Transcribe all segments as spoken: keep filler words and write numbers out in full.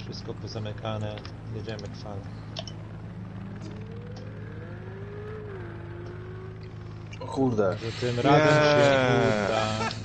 Wszystko pozamykane, jedziemy kwale. O kurde. Że tym razem się uda.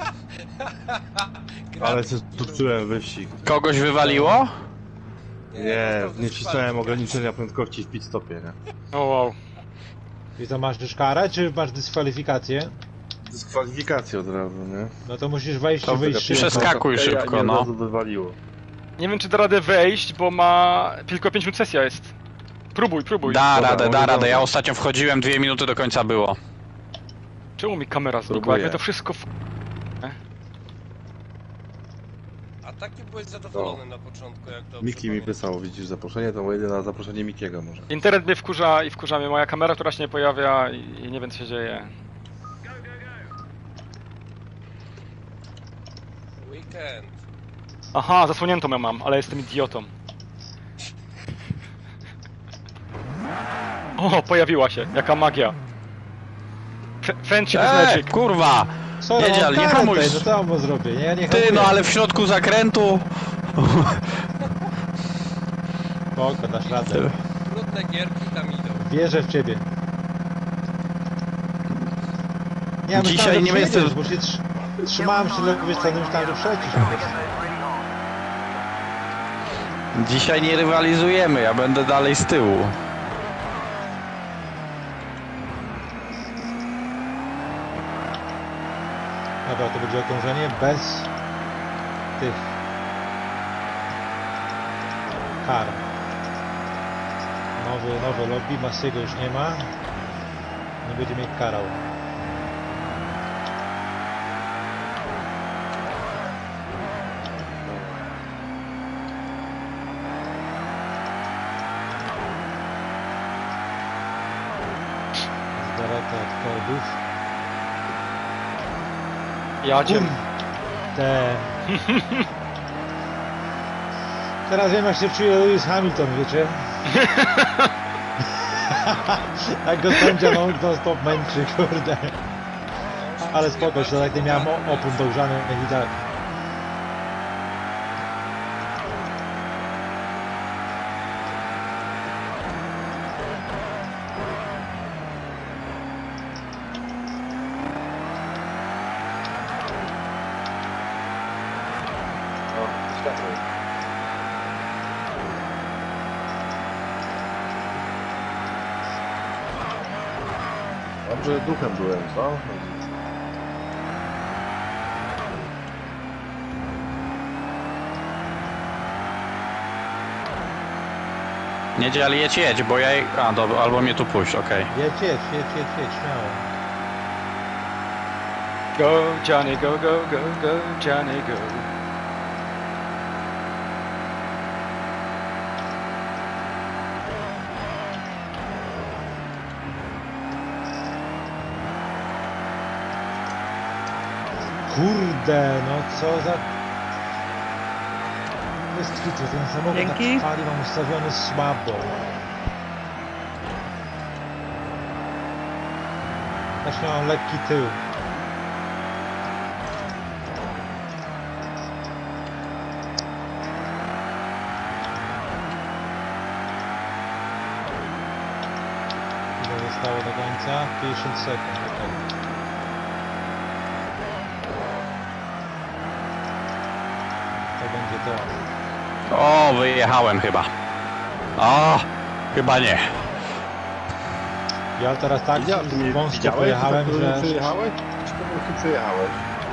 Ale się tu wyścig. Kogoś wywaliło? Nie, nie wcisnąłem ograniczenia prędkości w pit stopie, nie? O wow. I to masz już karę, czy masz dyskwalifikację? Dyskwalifikację od razu, nie? No to musisz wejść To i wyjść szybko. przeskakuj szybko, ja no. Od razu wywaliło. Nie wiem, czy da radę wejść, bo ma... tylko pięć minut sesja jest. Próbuj, próbuj. Da Dobra, radę, da może radę. Ja dobra. ostatnio wchodziłem, dwie minuty do końca było. Czemu mi kamera znikła? Próbuję. Jak to wszystko w... A taki byłeś zadowolony na początku, jak to Miki mi pisał, widzisz zaproszenie, to jedę na zaproszenie Mikiego może. Internet mnie wkurza i wkurza mnie moja kamera, która się nie pojawia i, i nie wiem, co się dzieje. Weekend. Aha, zasłoniętą ją mam, ale jestem idiotą. O, pojawiła się, jaka magia. F Friendship is Eee, magic. kurwa! Co, Jedzie, ale nie karę hamuj. tutaj, no to mu zrobię, nie? Ja nie Ty, hamuję. no ale w środku zakrętu... Spoko, dasz radę. Trudne gierki tam idą. Wierzę w ciebie. Nie, myślałem, Dzisiaj że nie przyjedziesz, jestem- bo się tr trzymałem się lewej strony, myślałem, że przecisz po prostu. Dzisiaj nie rywalizujemy, ja będę dalej z tyłu. Dobra, to będzie okrążenie bez tych kar. Nowy, nowe lobby, Masiego już nie ma. Nie będzie mnie karał. Z daleka od korbów. Ja cię... Te. Teraz wiem, jak się czuje Lewis Hamilton, wiecie? Jak go sędzia no, non stop męczy, kurde. Ale spoko, że tak nie miałem opon dogrzany i tak. Dobrze duchem byłem, co? Nie dzieli, jedź, jedź, bo ja... A, dobra, albo mnie tu puść, okej. Jedź, jedź, jedź, jedź, jedź, śmiało. Go, Johnny, go, go, go, go, Johnny, go. Kurde, no co za... Bez kitu, ten samochód Dzięki. tak pali, mam ustawiony słabo. Właśnie mam lekki tył. Ile zostało do końca? pięćdziesiąt sekund, okej. To będzie to. O, wyjechałem chyba. O, chyba nie. Ja teraz tak Ja, ty mnie wąsko widziałeś, pojechałem, tak, że... Przejechałeś? Czy po prostu przejechałeś?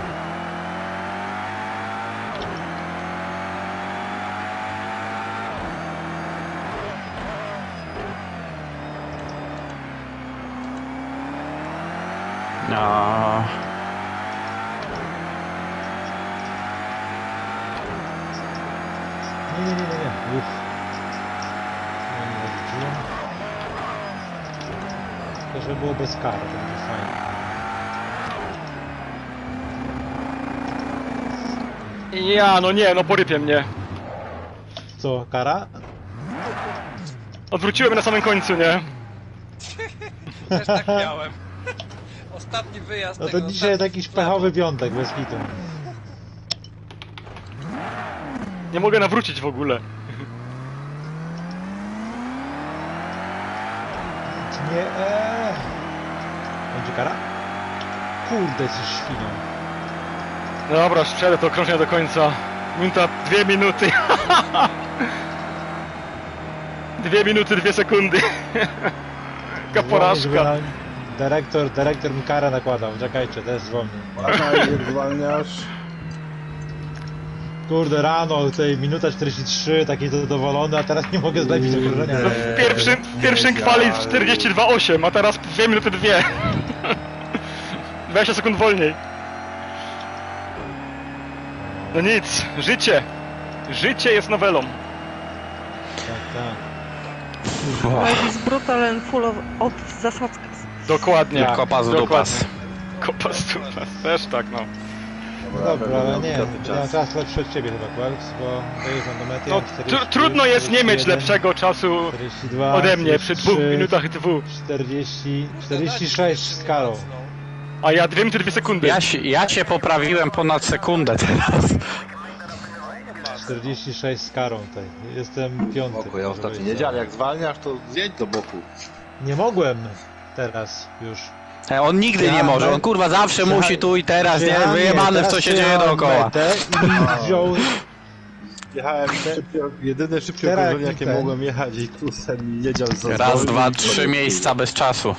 No. Nie, nie, nie, nie, nie. Uff. No, nie odwróciłem. Tylko żeby było bez kar, to będzie fajnie. Ja, no nie, no porypie mnie. Co, kara? Odwróciłem na samym końcu, nie? Też tak miałem. Ostatni wyjazd No to tego dzisiaj jest ostatni jakiś sklepu. pechowy piątek, bez hitu. Nie mogę nawrócić w ogóle. Nie, eee. Będzie kara? Kurde, jesteś świnią. Dobra, strzelę to okrążenie do końca. Minuta, dwie minuty. Dwie minuty, dwie sekundy. Taka porażka. Na... Dyrektor, dyrektor mi karę nakładał, czekajcie, też zwolnię. Zwalniasz. Kurde, rano, tutaj minuta czterdzieści trzy, taki zadowolony, a teraz nie mogę zlepić okrążenia. W pierwszym, w pierwszym kwali czterdzieści dwa osiem, a teraz dwie minuty dwie. dwadzieścia sekund wolniej. No nic, życie. Życie jest nowelą. Tak, tak. Life is brutal and full of, of zasadzka. Dokładnie. Tak, Kopas dokładnie. dupas. Kopas dupas, też tak no. No dobra, ale nie, ja mam czas lepszy od ciebie chyba, Quelks, bo dojeżdżam do mety. No, tr trudno jest nie mieć lepszego czasu czterdzieści dwa, ode mnie przy dwóch czterdzieści trzy, minutach dwu. czterdzieści, czterdzieści sześć z karą. A ja dwie minuty dwie sekundy. Ja się, ja się poprawiłem ponad sekundę teraz. czterdzieści sześć z karą tutaj. Jestem piąty. Boku, ja ostatnio niedzielę, jak zwalniasz, to zjedź do boku. Nie mogłem teraz już. E, On nigdy Ja nie może, me- on kurwa zawsze Ja- musi tu i teraz, nie? Ja Wyjebane w teraz co się dzieje przyjechałem dookoła. metę I wziął... Jechałem szybkie, jedyne szybkie Teraz okrążenie, jakie ten. mogłem jechać i kusem mi jedział za Raz, zwolnił dwa, i trzy koniec. miejsca bez czasu.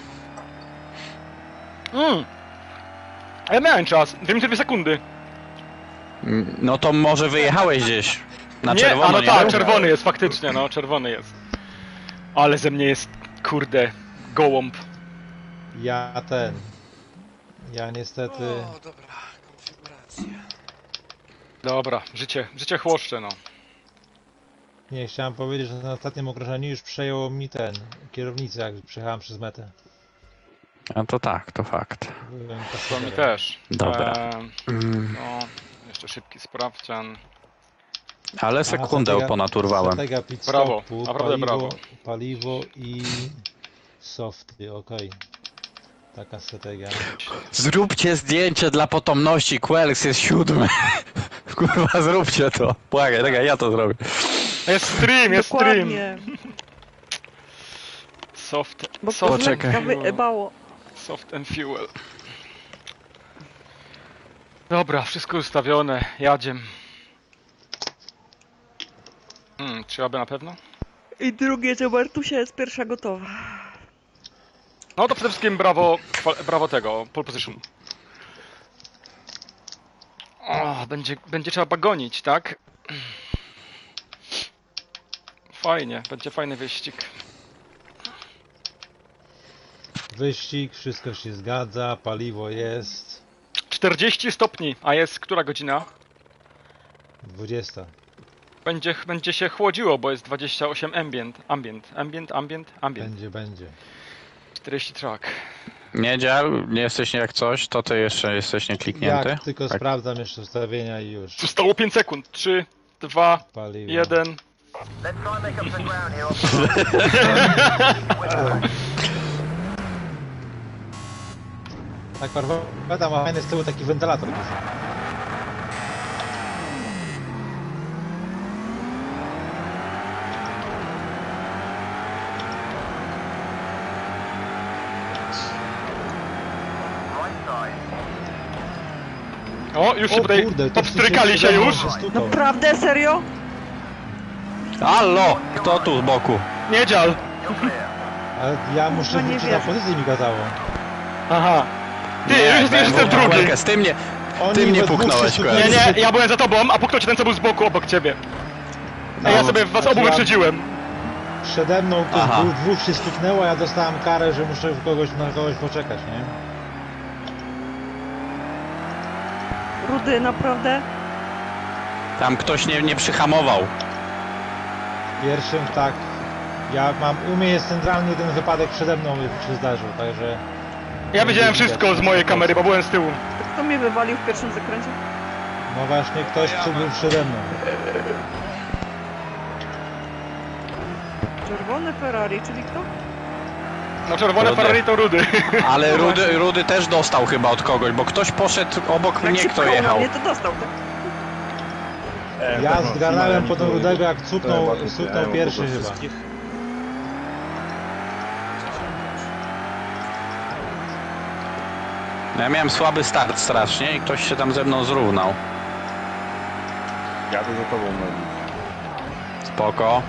Mm. A ja miałem czas, dwie minuty dwie sekundy. Mm, No to może wyjechałeś gdzieś. Na nie, czerwono, a no nie? tak, było? czerwony jest faktycznie, no czerwony jest. Ale ze mnie jest, kurde, gołąb. Ja ten... Ja niestety... O, dobra, konfiguracja. Dobra, życie, życie chłoszcze no. Nie, chciałem powiedzieć, że na ostatnim okrążeniu już przejął mi ten... kierownicę, jak przejechałem przez metę. No to tak, to fakt. Byłem To mi pasażerem. też. Dobra. Eee, Mm, no, jeszcze szybki sprawdzian. ale sekundę strategia- ponad urwałem. Strategia pit Brawo, stopu, naprawdę paliwo, brawo. paliwo i softy, okej. Taka strategia. Zróbcie zdjęcie dla potomności, Quelks jest siódmy. Kurwa, zróbcie to. Błagaj, czekaj, ja to zrobię. Jest stream, jest stream. Dokładnie. Soft, Bo soft, to Poczekaj. lekka wyjebało. soft and fuel. Dobra, wszystko ustawione, jadziem. Hmm, trzeba by na pewno? I drugie, że Bartusia jest pierwsza gotowa. No to przede wszystkim brawo, kwa- brawo tego, pole position. O, będzie, będzie trzeba gonić, tak? Fajnie, będzie fajny wyścig. Wyścig, wszystko się zgadza, paliwo jest. czterdzieści stopni, a jest która godzina? dwudziesta. Będzie, będzie się chłodziło, bo jest dwadzieścia osiem ambient, ambient, ambient, ambient, ambient. Będzie, będzie. czterdzieści track. Niedziel, nie jesteś jak coś, to ty jeszcze jesteś niekliknięty. Jak tylko Tak. sprawdzam jeszcze ustawienia i już. Zostało pięć sekund. trzy, dwa, Paliwo. jeden. Tak, parwata ma fajny z tyłu taki wentylator. O, już się O tutaj kurde, to popstrykali się przecież już. się stukał. Naprawdę? Serio? Halo! Kto tu z boku? Niedzial. Ale ja muszę Kurwa, nie wrócić na wierzę. pozycję, mi kazało. Aha. Ty, już jestem drugi. Quelks, ty mnie, Oni ty mnie we dwóch puknąłeś, się Quelks. Nie, nie, ja byłem za tobą, a puknął cię ten, co był z boku obok ciebie. A ja sobie was Znaczy obu ja- wyprzedziłem. Przede mną ktoś Aha. był, dwóch się stuknęło, a ja dostałem karę, że muszę kogoś, na kogoś poczekać, nie? Rudy, naprawdę? Tam ktoś nie, nie przyhamował. Pierwszym tak, ja mam, u mnie jest centralnie ten wypadek przede mną się zdarzył, także... Ja widziałem wszystko z mojej kamery, bo byłem z tyłu. To kto mnie wywalił w pierwszym zakręcie? No właśnie, ktoś kto był przede mną. Czerwone Ferrari, czyli kto? No czerwone Rudy. Ferrari to rudy. Ale Rudy, Rudy też dostał chyba od kogoś, bo ktoś poszedł obok Jak mnie, się kto pchał na jechał. mnie, to dostał, tak? Ja zgarnąłem po tą Rudego, jak cuknął, cuknął pierwszy chyba. Ja miałem słaby start strasznie i ktoś się tam ze mną zrównał. Jadę za tobą, Meli. Spoko.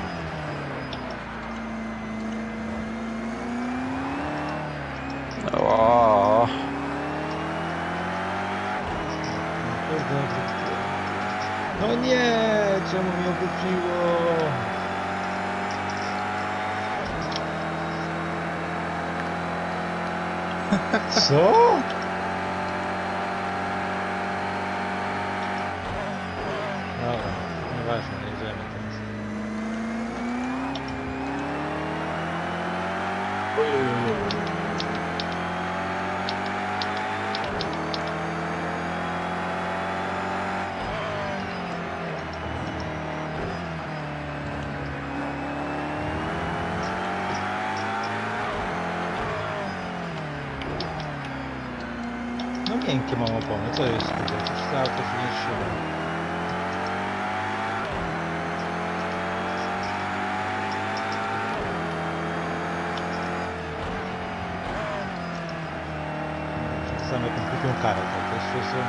O. Kurde, no nie, czemu mi opuściło? Co? Dobra, nieważne, jedziemy teraz. No miękkie mam opony, co jest kurde? Coś cały to się nie trzyma. Sam jakąś głupią karę, to też są...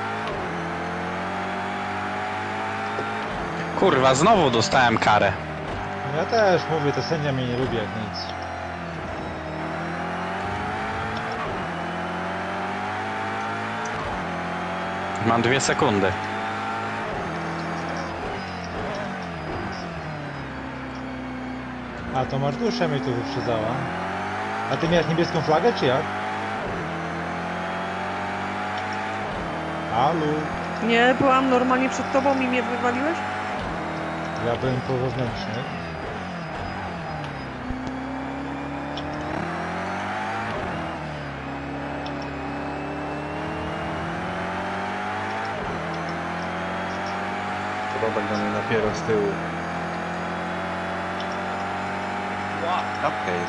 Kurwa, znowu dostałem karę. Ja też mówię, to sędzia mnie nie lubi jak nic. Mam dwie sekundy. A to Martusza mnie tu wyprzedzała. A ty miałeś niebieską flagę, czy jak? Alu, Nie, byłam normalnie przed tobą i mnie wywaliłeś? ja byłem po wewnętrznej. Robek do mnie napiera z tyłu. Okej.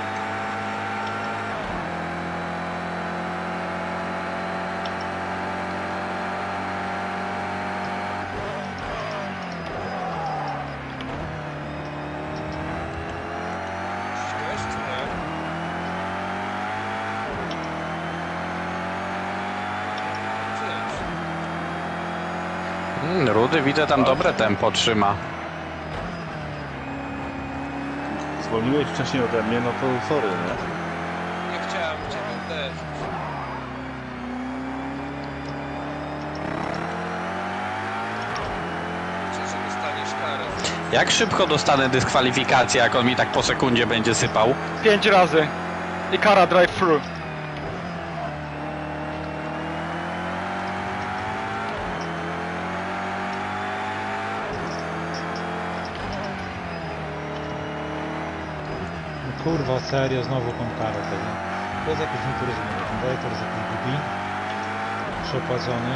Wiesz, czy nie? Cześć. Mm, Rudy widzę tam dobre tempo trzyma. Zwolniłeś wcześniej ode mnie, no to sorry, nie? Nie chciałem w ciebie uderzyć. Liczę, że dostaniesz karę. Jak szybko dostanę dyskwalifikację, jak on mi tak po sekundzie będzie sypał? Pięć razy. I kara drive-thru. No kurwa, serio, znowu tą karę tego. To jest jakiś nieporozumienie. Ten dyrektor jest jakiś głupi. Przepłacony.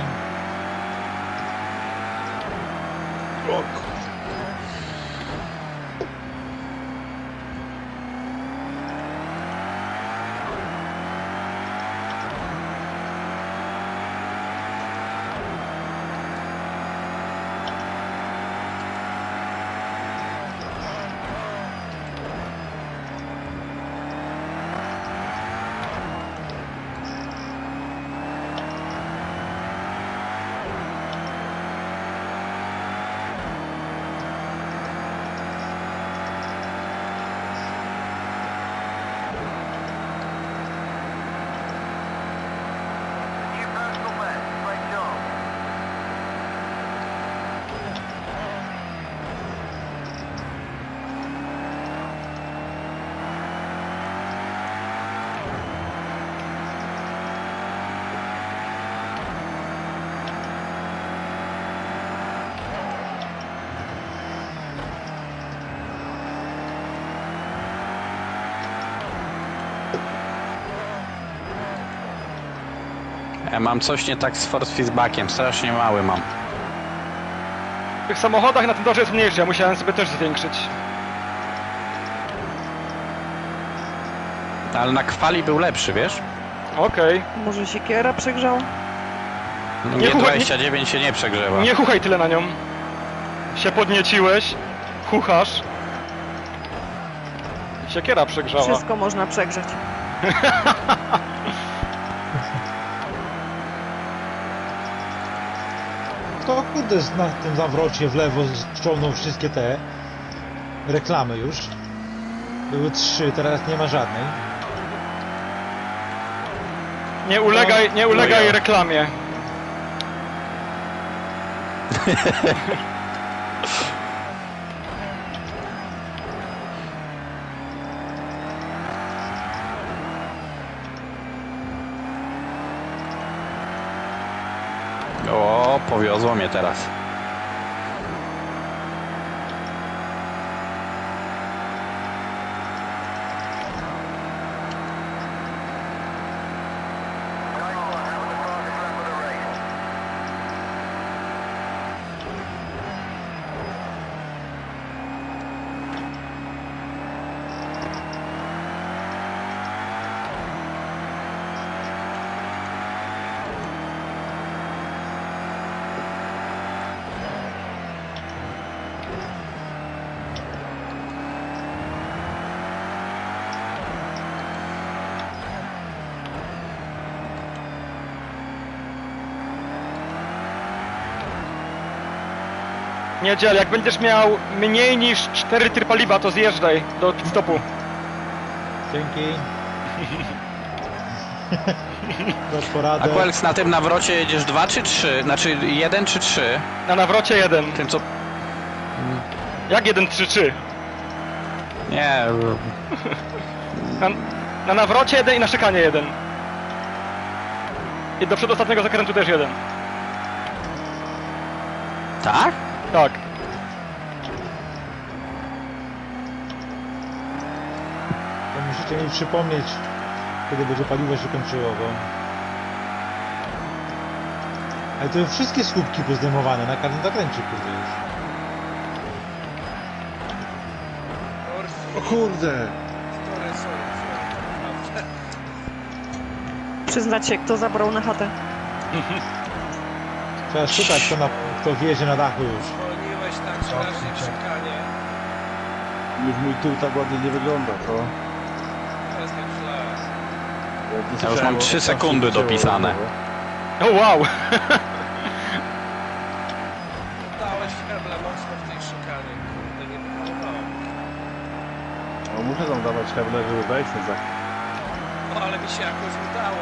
Ja mam coś nie tak z force feedbackiem, strasznie mały mam. W tych samochodach na tym torze jest mniejszy, ja musiałem sobie też zwiększyć. Ale na kwali był lepszy, wiesz? Okej. Może się kiera przegrzał? Nie chuchaj, dwadzieścia dziewięć się nie przegrzewa. Nie chuchaj tyle na nią. Się podnieciłeś, chuchasz. I siekiera przegrzała. Wszystko można przegrzać. to kurde na tym zawrocie w lewo ściągnął wszystkie te reklamy już. Były trzy, teraz nie ma żadnej. Nie ulegaj, nie ulegaj reklamie. O, powiozło mnie teraz. Nie dziel, jak będziesz miał mniej niż cztery litry paliwa, to zjeżdżaj do pit stopu. Dzięki. Za A poradę. Quelks, na tym nawrocie jedziesz dwa czy trzy? Znaczy jeden czy trzy? Na nawrocie jeden. Tym co... Jak jeden, trzy, trzy? Nie... Na, na nawrocie jeden i na szykanie jeden. I do przedostatniego zakrętu też jeden. Tak? Tak. To musicie mi przypomnieć, kiedy będzie paliwo się kończyło, bo... Ale to wszystkie słupki pozdejmowane, na każdym zakręcie, kurde jest. O kurde! Sorry, sorry, sorry. Przyznacie, kto zabrał na chatę. Trzeba szukać, kto, na, kto wjedzie na dachu już. Zwolniłeś tak strasznie w szykanie. Już mój tył tak ładnie nie wygląda, to... To jest tak źle. Ja już mam trzy sekundy dopisane. O wow! Dałeś heble mocno w tej szykanie. Kurde, nie wyhamowałem. No muszę tam dawać heble, żeby wejść na zakręt. No ale mi się jakoś udało.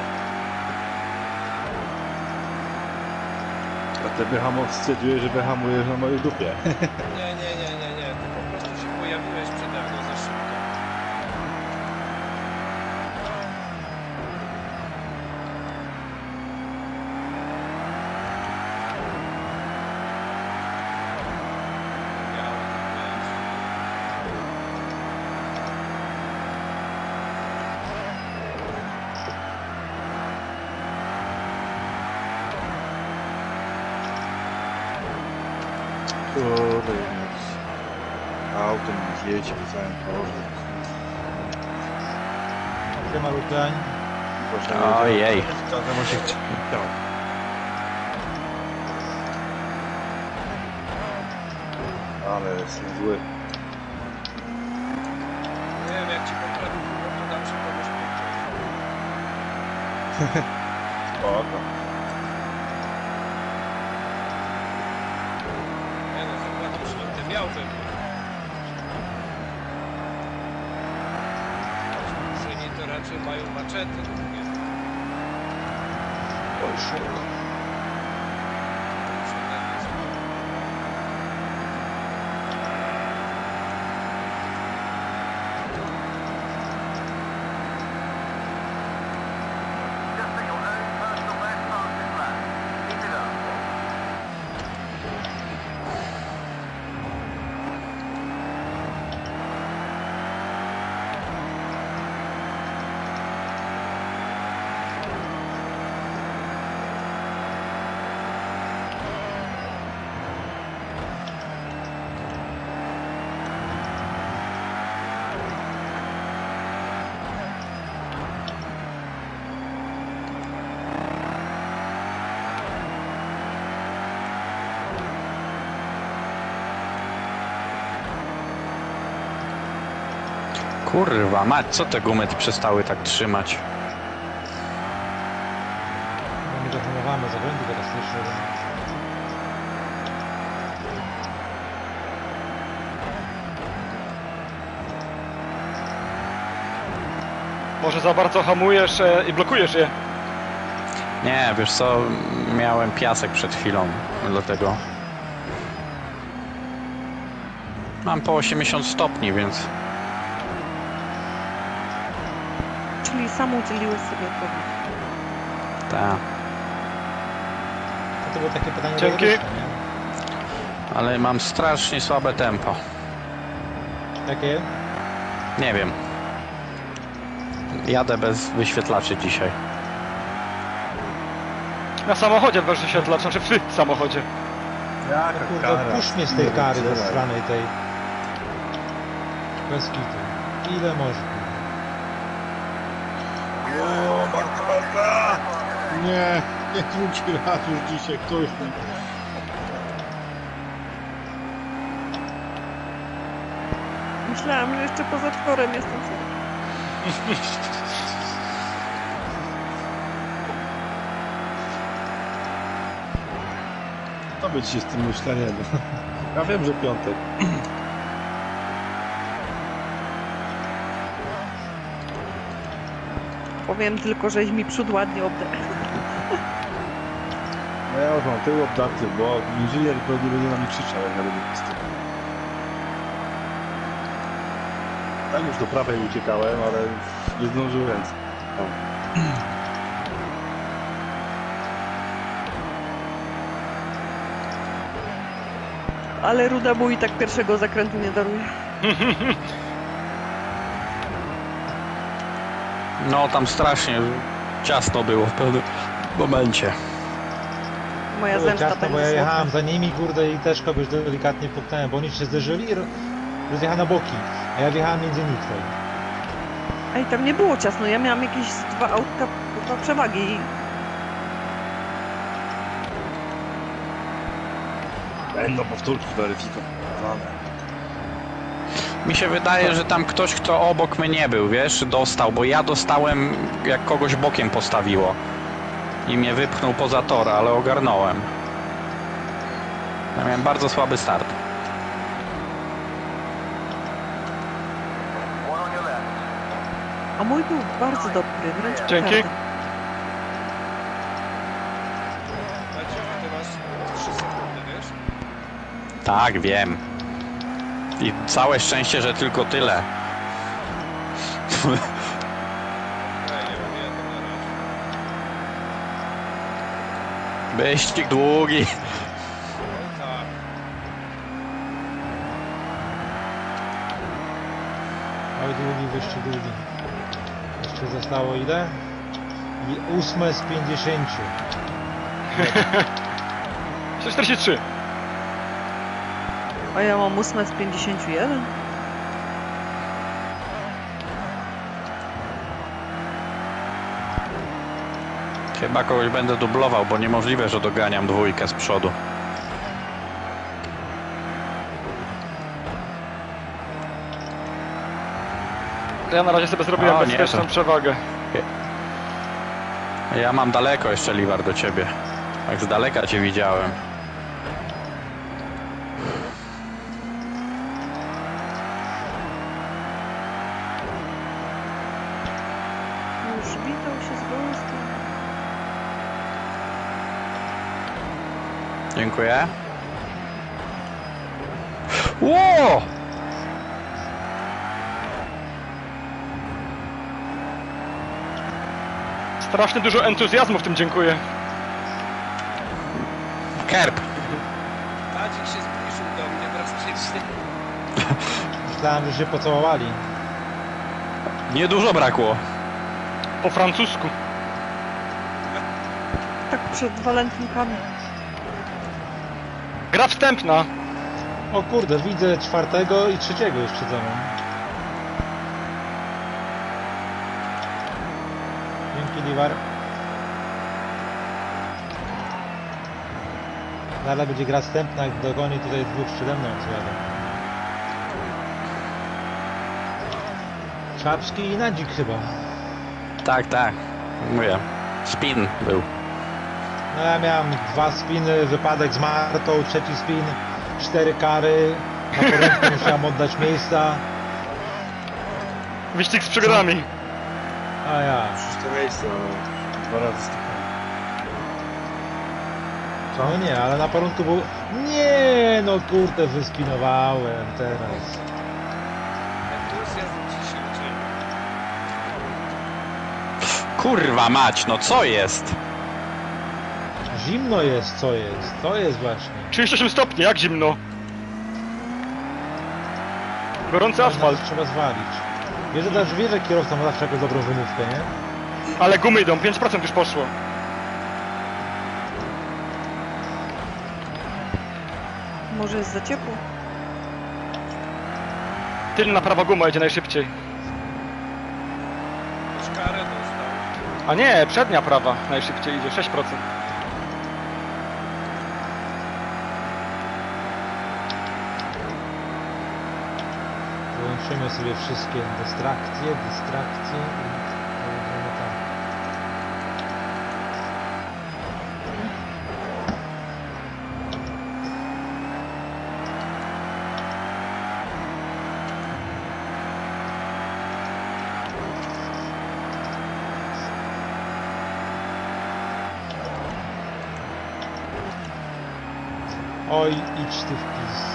A ty wyhamow stwierdziłeś, że wyhamujesz na mojej dupie. Nie, nie, nie, nie, nie. Ty po prostu się pojawiłeś przede mną za szybko. Miałem być. Kurde, autem zjedzie po całym porze. Siema, Lukań. Proszę, Ojej. Każdemu się chciał. Ale jestem zły. Nie wiem, jak ci poprawił kurwa, to dam się komuś podciąć. Spoko. Nie no, zakładam, że będę miał ten. Murzyni to raczej mają maczety długie. Oj, szybko. Muszę tak jest. Kurwa mać, co te gumy przestały tak trzymać? No nie zahamowamy zakrętu teraz jeszcze. Może za bardzo hamujesz e, i blokujesz je. Nie, wiesz co, miałem piasek przed chwilą, dlatego... Mam po osiemdziesiąt stopni, więc... Czyli sam udzieliłeś sobie odpowiedź. Tak. To było takie pytanie Dzięki. retoryczne, nie? Ale mam strasznie słabe tempo. Jakie? Nie wiem. Jadę bez wyświetlaczy dzisiaj. Na samochodzie bez wyświetlacza, znaczy w samochodzie. Jaka Kurde, kara. puść mnie z tej kary ze stranej tej. Bez kitu. Ile można? O, Marta, Marta! Nie, nie drugi raz już dzisiaj ktoś mi... Myślałam, że jeszcze poza czworem jestem sam. To być się z tym myśleniem. Ja wiem, że piątek. Powiem tylko, żeś mi przód ładnie obdarł. No ja już mam tył obdarty, bo inżynier pewnie będzie na mnie krzyczał, jak ja będę pusty. Tak już do prawej uciekałem, ale nie zdążyłem. O. Ale Ruda mu i tak pierwszego zakrętu nie daruje. No tam strasznie ciasno było w pewnym momencie. Moja Było zemsta ciasno, bo będzie ja słodka. jechałem za nimi, kurde, i też kogoś delikatnie popchnąłem, bo oni się zderzyli i ro- rozjechałem na boki, a ja wjechałem między nich tutaj. Ej, tam nie było ciasno, ja miałam jakieś dwa autka, dwa przewagi. Będą powtórki weryfikowane. Mi się wydaje, że tam ktoś, kto obok mnie nie był, wiesz, dostał, bo ja dostałem, jak kogoś bokiem postawiło. I mnie wypchnął poza tor, ale ogarnąłem. Ja miałem bardzo słaby start. A mój był bardzo dobry, wręcz Dzięki. petarda. Maciek, ty masz trzy sekundy, wiesz? Tak, wiem. I całe szczęście, że tylko tyle. Ja nie wiem, jeden na razie. Wyścig długi. No tak. Oj, długi, wyścig długi. Jeszcze zostało ile? I ósme z pięćdziesięciu. sto czterdzieści trzy. A ja mam ósme z pięćdziesięciu jeden. Chyba kogoś będę dublował, bo niemożliwe, że doganiam dwójkę z przodu. Ja na razie sobie zrobiłem O, nie, bezpieczną to- przewagę. Ja mam daleko jeszcze, Liwar, do ciebie. Tak z daleka cię widziałem. Już witał się z gąską. Dziękuję. Ło! Strasznie dużo entuzjazmu w tym, dziękuję. Kerb. Tadzik się zbliżył do mnie drastycznie. Myślałem, że się pocałowali. Niedużo brakło. Po francusku. Tak przed walentynkami. Gra wstępna. O kurde, widzę czwartego i trzeciego jeszcze za mną. Dzięki, Liwar. Dalej będzie gra wstępna, jak dogoni tutaj dwóch przede mną, co jadę. Czapski i Nadzik chyba. Tak, tak. Mówię. Spin był. No ja miałem dwa spiny, wypadek z Martą, trzeci spin, cztery kary. Na poręczku musiałem oddać miejsca. Wyścig z przegrami. A ja. Szóste miejsce, ale dwa razy stykałem. No nie, ale na porządku był... Nie, no kurde, wyspinowałem teraz. Entuzjazm ci się uczyni. Kurwa mać, no co jest? Zimno jest, co jest? To jest właśnie. trzydzieści osiem stopni, jak zimno? Gorący asfalt. Trzeba zwalić. Wiesz, że, też- wiesz, że kierowca ma zawsze jakąś dobrą wymówkę, nie? Ale gumy idą, pięć procent już poszło. Może jest za ciepło? Tylna prawa guma idzie najszybciej. Już karę dostał. A nie, przednia prawa najszybciej idzie, sześć procent. Wyłączymy sobie wszystkie dystrakcje, dystrakcje i pojedziemy tam. Oj, idź ty w pizd.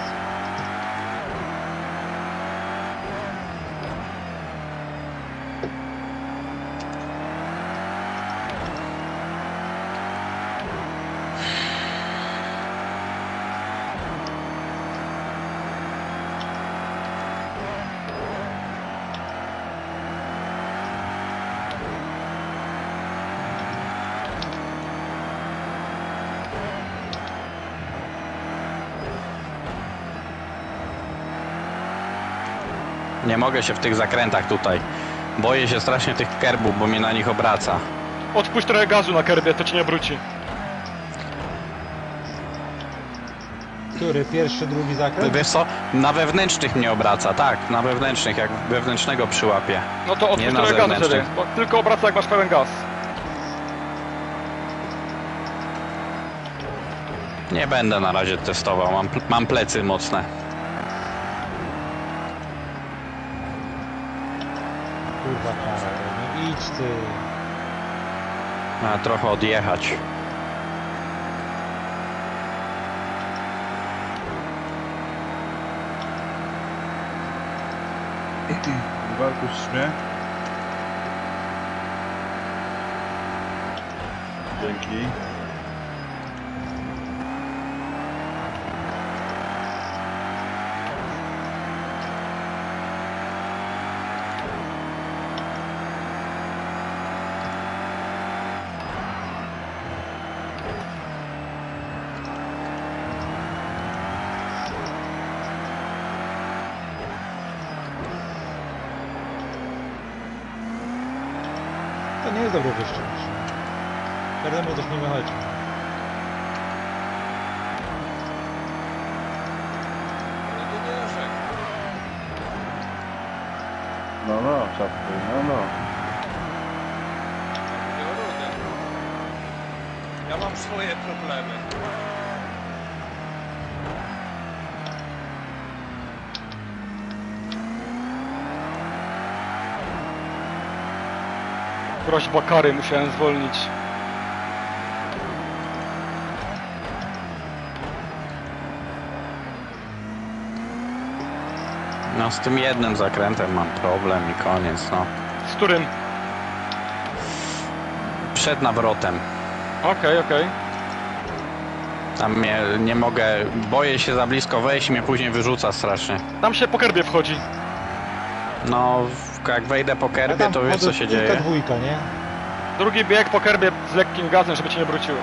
Nie mogę się w tych zakrętach tutaj. Boję się strasznie tych kerbów, bo mnie na nich obraca. Odpuść trochę gazu na kerbie, to cię nie obróci. Który? Pierwszy, drugi zakręt? Wiesz co? Na wewnętrznych mnie obraca, tak, na wewnętrznych, jak wewnętrznego przyłapie. No to Nie odpuść na trochę gazu wtedy, zewnętrznych. bo tylko obraca jak masz pełen gaz. Nie będę na razie testował, mam, mam plecy mocne. Kurwa kara, no idź ty. A trochę odjechać. Walkusz mnie. Dzięki. To nie jest dobre wyjście. Każdemu też nie wychodzi. Nigdy nie narzekam. No, no, czapkę, no, no. Nie o rudę. Ja mam swoje problemy. Prośba kary, musiałem zwolnić. No z tym jednym zakrętem mam problem i koniec, no. Z którym? Przed nawrotem. Okej, okay, okej. Okay. Tam mnie nie mogę, boję się za blisko wejść i mnie później wyrzuca strasznie. Tam się po kerbie wchodzi. No, jak wejdę po A kerbie, tam to wiesz co wchodzę się w trójkę, dzieje? dwójka, nie? Drugi bieg po kerbie z lekkim gazem, żeby cię nie obróciło.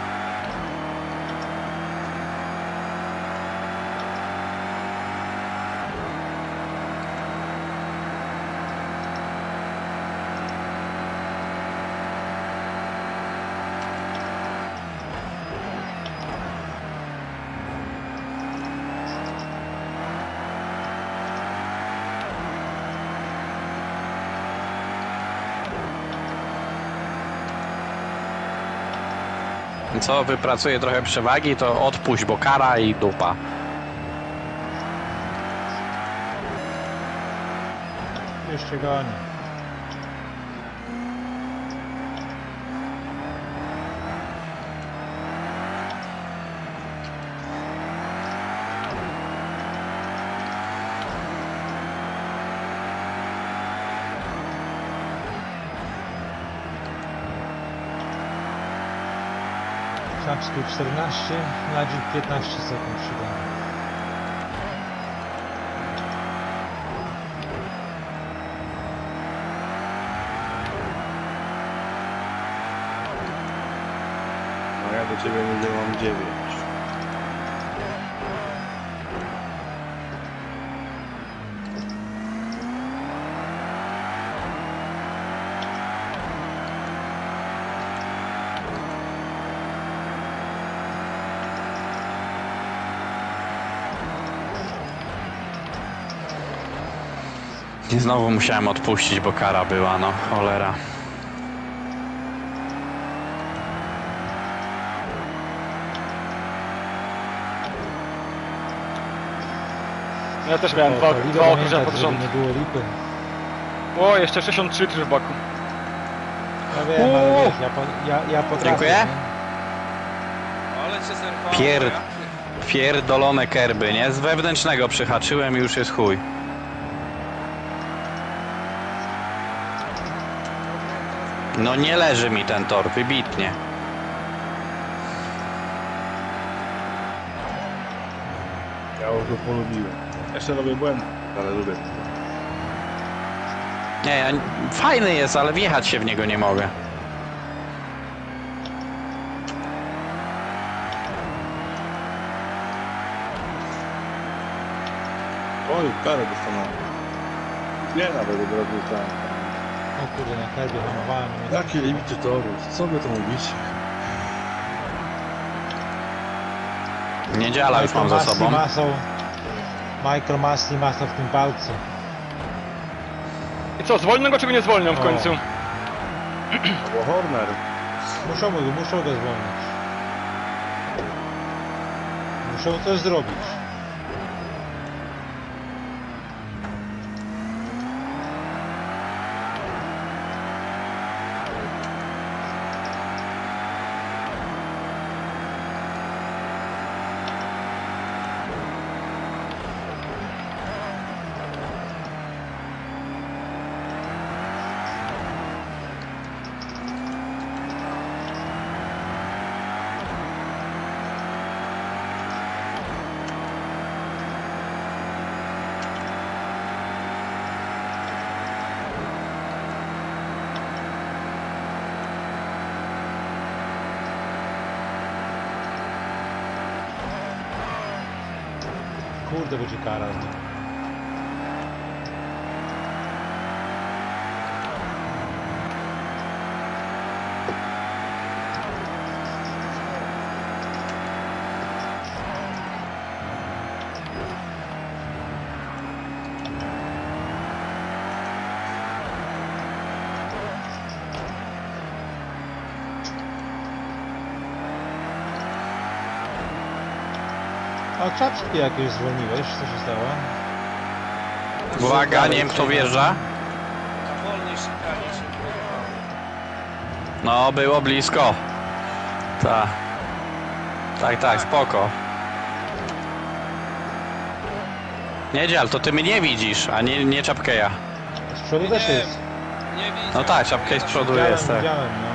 Co, wypracuję trochę przewagi, to odpuść, bo kara i dupa. Już cię goni. Upskill czternaście, Ladzik piętnaście sekund przydałem. No ja do ciebie mówię, mam dziewięć. I znowu musiałem odpuścić, bo kara była, no cholera. Ja też miałem dwa, dwa okrążenia pod rząd. Nie było lipy. O, jeszcze sześćdziesiąt trzy litrów w baku. Ja wiem, ale wiesz, ja, po, ja, ja potrafię. Dziękuję. Nie? Ale cię zerwało. Pier... ja- Pierdolone kerby, nie? Z wewnętrznego przyhaczyłem i już jest chuj. No nie leży mi ten tor, wybitnie. Ja już go polubiłem. Jeszcze robię błędy, ale lubię. Nie, ja... fajny jest, ale wjechać się w niego nie mogę. Oj, karę dostanę. Nie, nawet od razu tam. O kurde, na kerbie hamowałem. Nie Jakie limity torów? Co wy to mówicie? Niedziela już mam za sobą. Masą, Micro Masli masa w tym palcu. I co, zwolnią go czy go nie zwolnią w O. końcu? Bo Horner. Muszą go, muszą go zwolnić. Muszą coś zrobić. Kurde, będzie kara. A czaczki jakieś zwolniłeś? Co się stało? Uwaga, nie wiem kto wjeżdża. Na wolnej szykanie się pojechało. No, było blisko. Tak. Tak, tak, spoko. Niedziel, to ty mnie nie widzisz, a nie, nie Czapkeja. Z przodu też Nie, jest. nie widzę. No tak, Czapkej z przodu Widziałem, jest, tak. widziałem, no.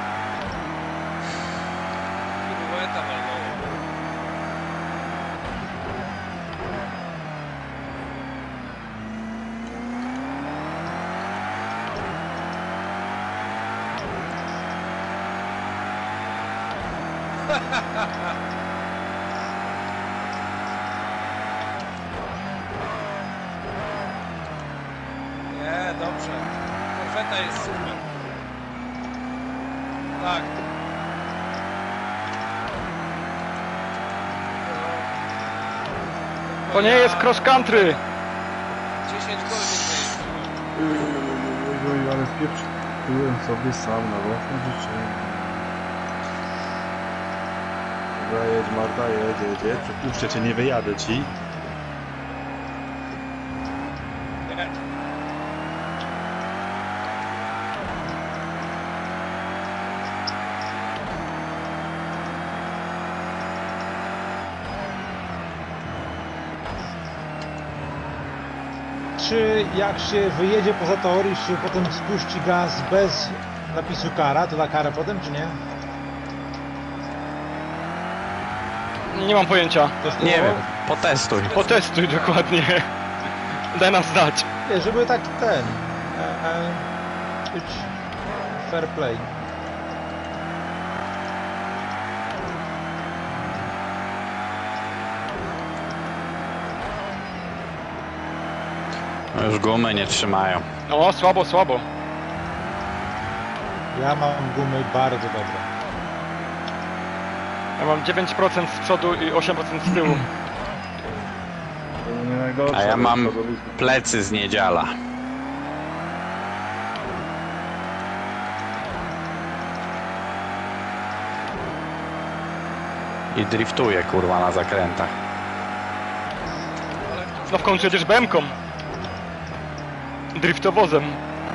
Pirueta walnęła. Nie, dobrze. Korweta jest super. Tak. To nie jest cross country! dziesięć godzin wyjeździłem. Oj, oj, ale wpieprzyłem sobie sam na własne życzenie. Dobra, jedź Marta, jedź, jedź, jedź. Przepuszczę cię, nie wyjadę ci. Nie. Czy jak się wyjedzie poza tor i się potem spuści gaz bez napisu kara, to da karę potem, czy nie? Nie mam pojęcia. Nie wiem, potestuj. Potestuj dokładnie. Daj nam znać. Nie, żeby tak ten... E, e, być fair play. Już gumy nie trzymają. O, słabo, słabo. Ja mam gumy bardzo dobre. Ja mam dziewięć procent z przodu i osiem procent z tyłu. To nie najgorsze, A ja ale mam środowisko. plecy z niedziela. I driftuję, kurwa, na zakrętach. No w końcu jedziesz B M-ką. Driftowozem.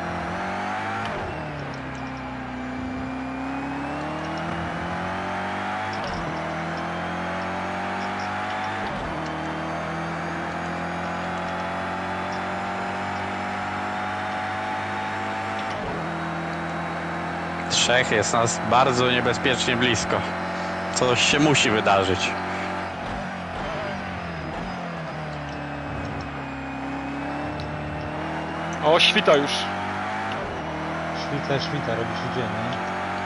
Trzech jest nas bardzo niebezpiecznie blisko. Coś się musi wydarzyć. O, świta już. Świta, świta, robi się dzień, nie?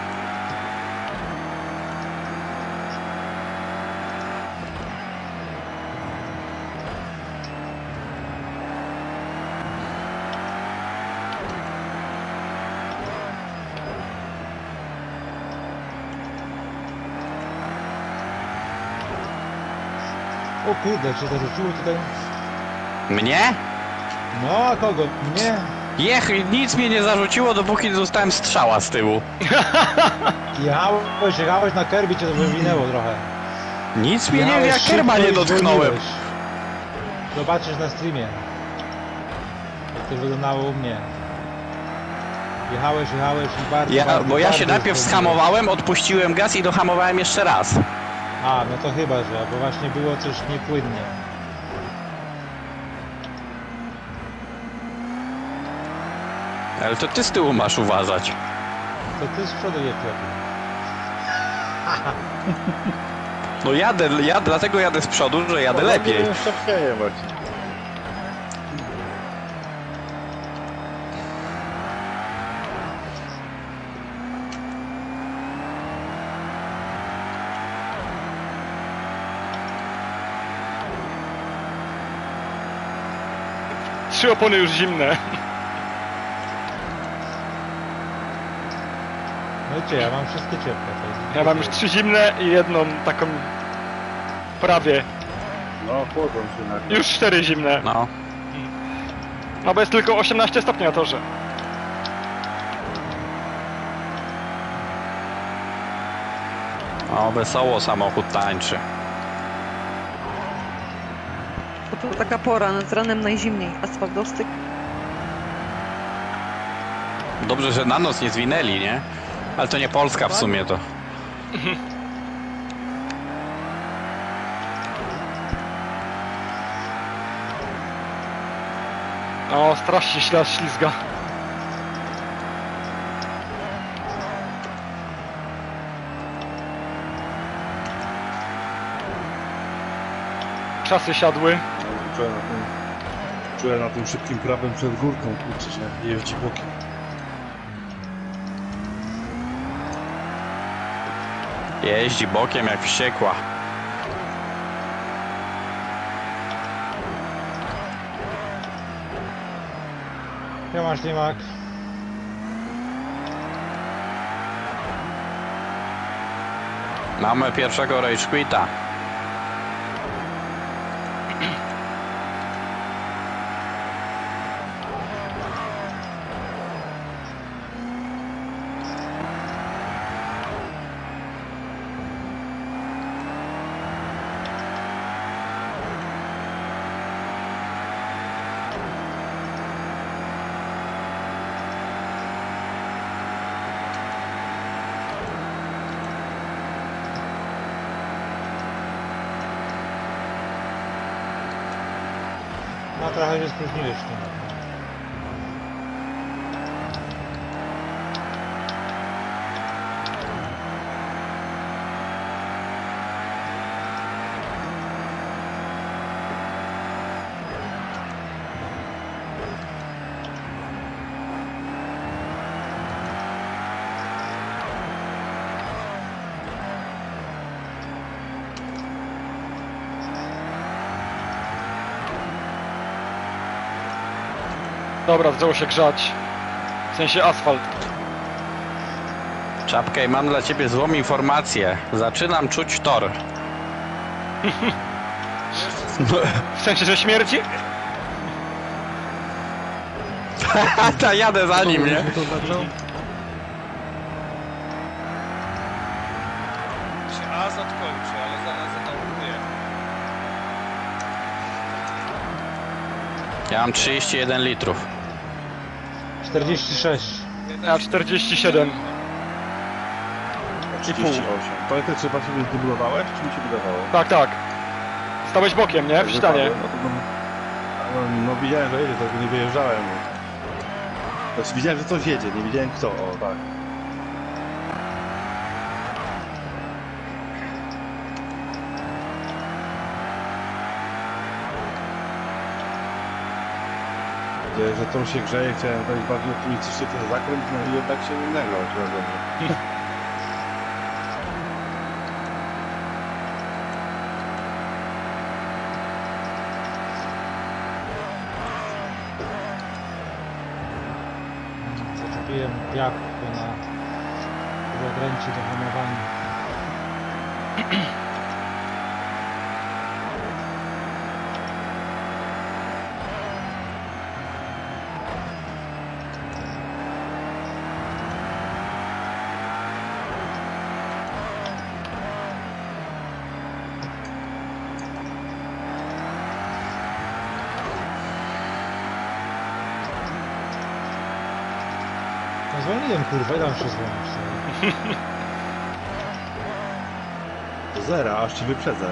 O kurde, czy zarzuciło tutaj? Mnie? No, a kogo? Mnie? Jech, nic mnie nie zarzuciło, dopóki nie dostałem strzała z tyłu. Jechałeś, jechałeś na kerbi, cię to wywinęło trochę. Nic mnie nie, Jechałeś ja szybko kerba nie i dotknąłem. zwolniłeś. Zobaczysz na streamie, jak to wyglądało u mnie. Jechałeś, jechałeś i bardzo, Ja, bardzo, bo ja się bardzo najpierw zwolniłeś. schamowałem, odpuściłem gaz i dohamowałem jeszcze raz. A, no to chyba, że, bo właśnie było coś niepłynnie. Ale to ty z tyłu masz uważać. To ty z przodu jedź lepiej. No jadę, ja dlatego jadę z przodu, że jadę lepiej. Jeszcze wieje właśnie. Trzy opony już zimne. No i ja mam wszystkie ciepłe. To jest... Ja mam już trzy zimne i jedną taką prawie. No, chłodzą się na Już cztery zimne. No. No bo jest tylko osiemnaście stopni na torze. O, wesoło samochód tańczy. Bo to taka pora, nad ranem najzimniej. Asfalt dostyk. Dobrze, że na noc nie zwinęli, nie? Ale to nie Polska w sumie to. O, strasznie ślad ślizga. Czasy siadły. Czuję na tym, czuję na tym szybkim prawym przed górką, kurczę, że jeździ bokiem. Jeździ bokiem jak wściekła. Ja masz ślimak. Mamy pierwszego rage quita. No trochę się spóźniłeś ślimak. Dobra, zaczęło się grzać. W sensie asfalt. Czapkę, mam dla ciebie złą informację. Zaczynam czuć tor. W sensie, że śmierdzi? Ta jadę za nim, nie? To zaczął? Się azot kończy, ale zaraz zatankuje. Ja mam trzydzieści jeden litrów. czterdzieści sześć. Ja czterdzieści siedem. trzydzieści osiem. To ty trzeba sobie zdublowałeś, czy mi się wydawało? Tak, tak. Stałeś bokiem, nie? W ścianie. No, to, no, no, no widziałem, że jedzie, to nie wyjeżdżałem. Znaczy widziałem, że coś jedzie, nie wiedziałem kto, o tak. Widziałem, że to się grzeje, chciałem wejść bardziej optymistycznie ten zakręt, no i jednak się nie nagrał. Zaczepiłem piach na zakręcie do hamowania. No zwolniłem, kurwa, i dam się zwolnić. Do zera, aż ci wyprzedzę.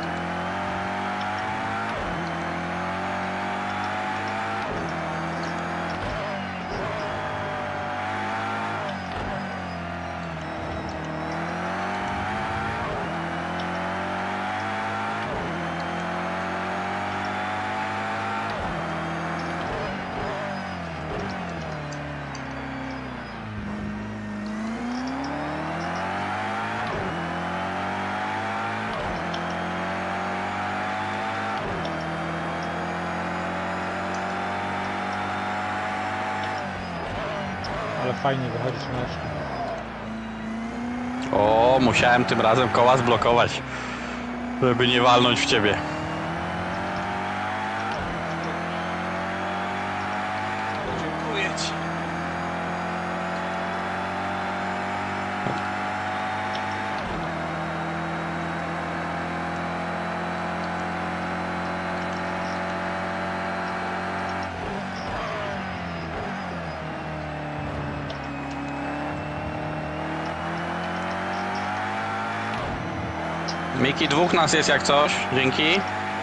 Ale fajnie wychodzić mleczko. O, musiałem tym razem koła zblokować, żeby nie walnąć w ciebie. Dziękuję ci. Miki, dwóch nas jest jak coś. Dzięki.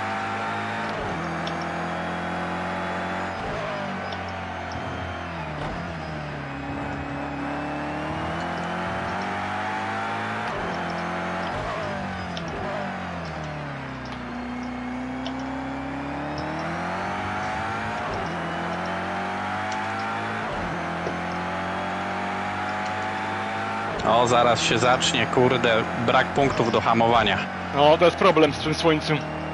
O, zaraz się zacznie, kurde, brak punktów do hamowania. No, to jest problem z tym słońcu.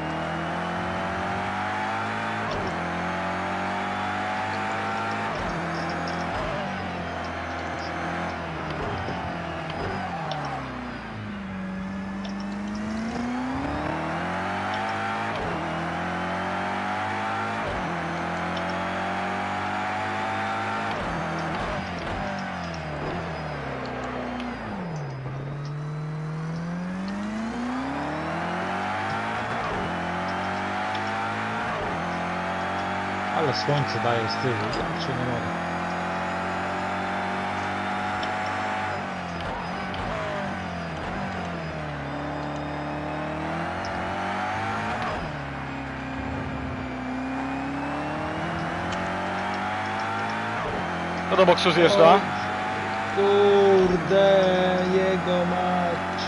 Ale słońce daje z tyłu, ja się nie mogę. To do boksu zjeżdża. Kurde, jego mać.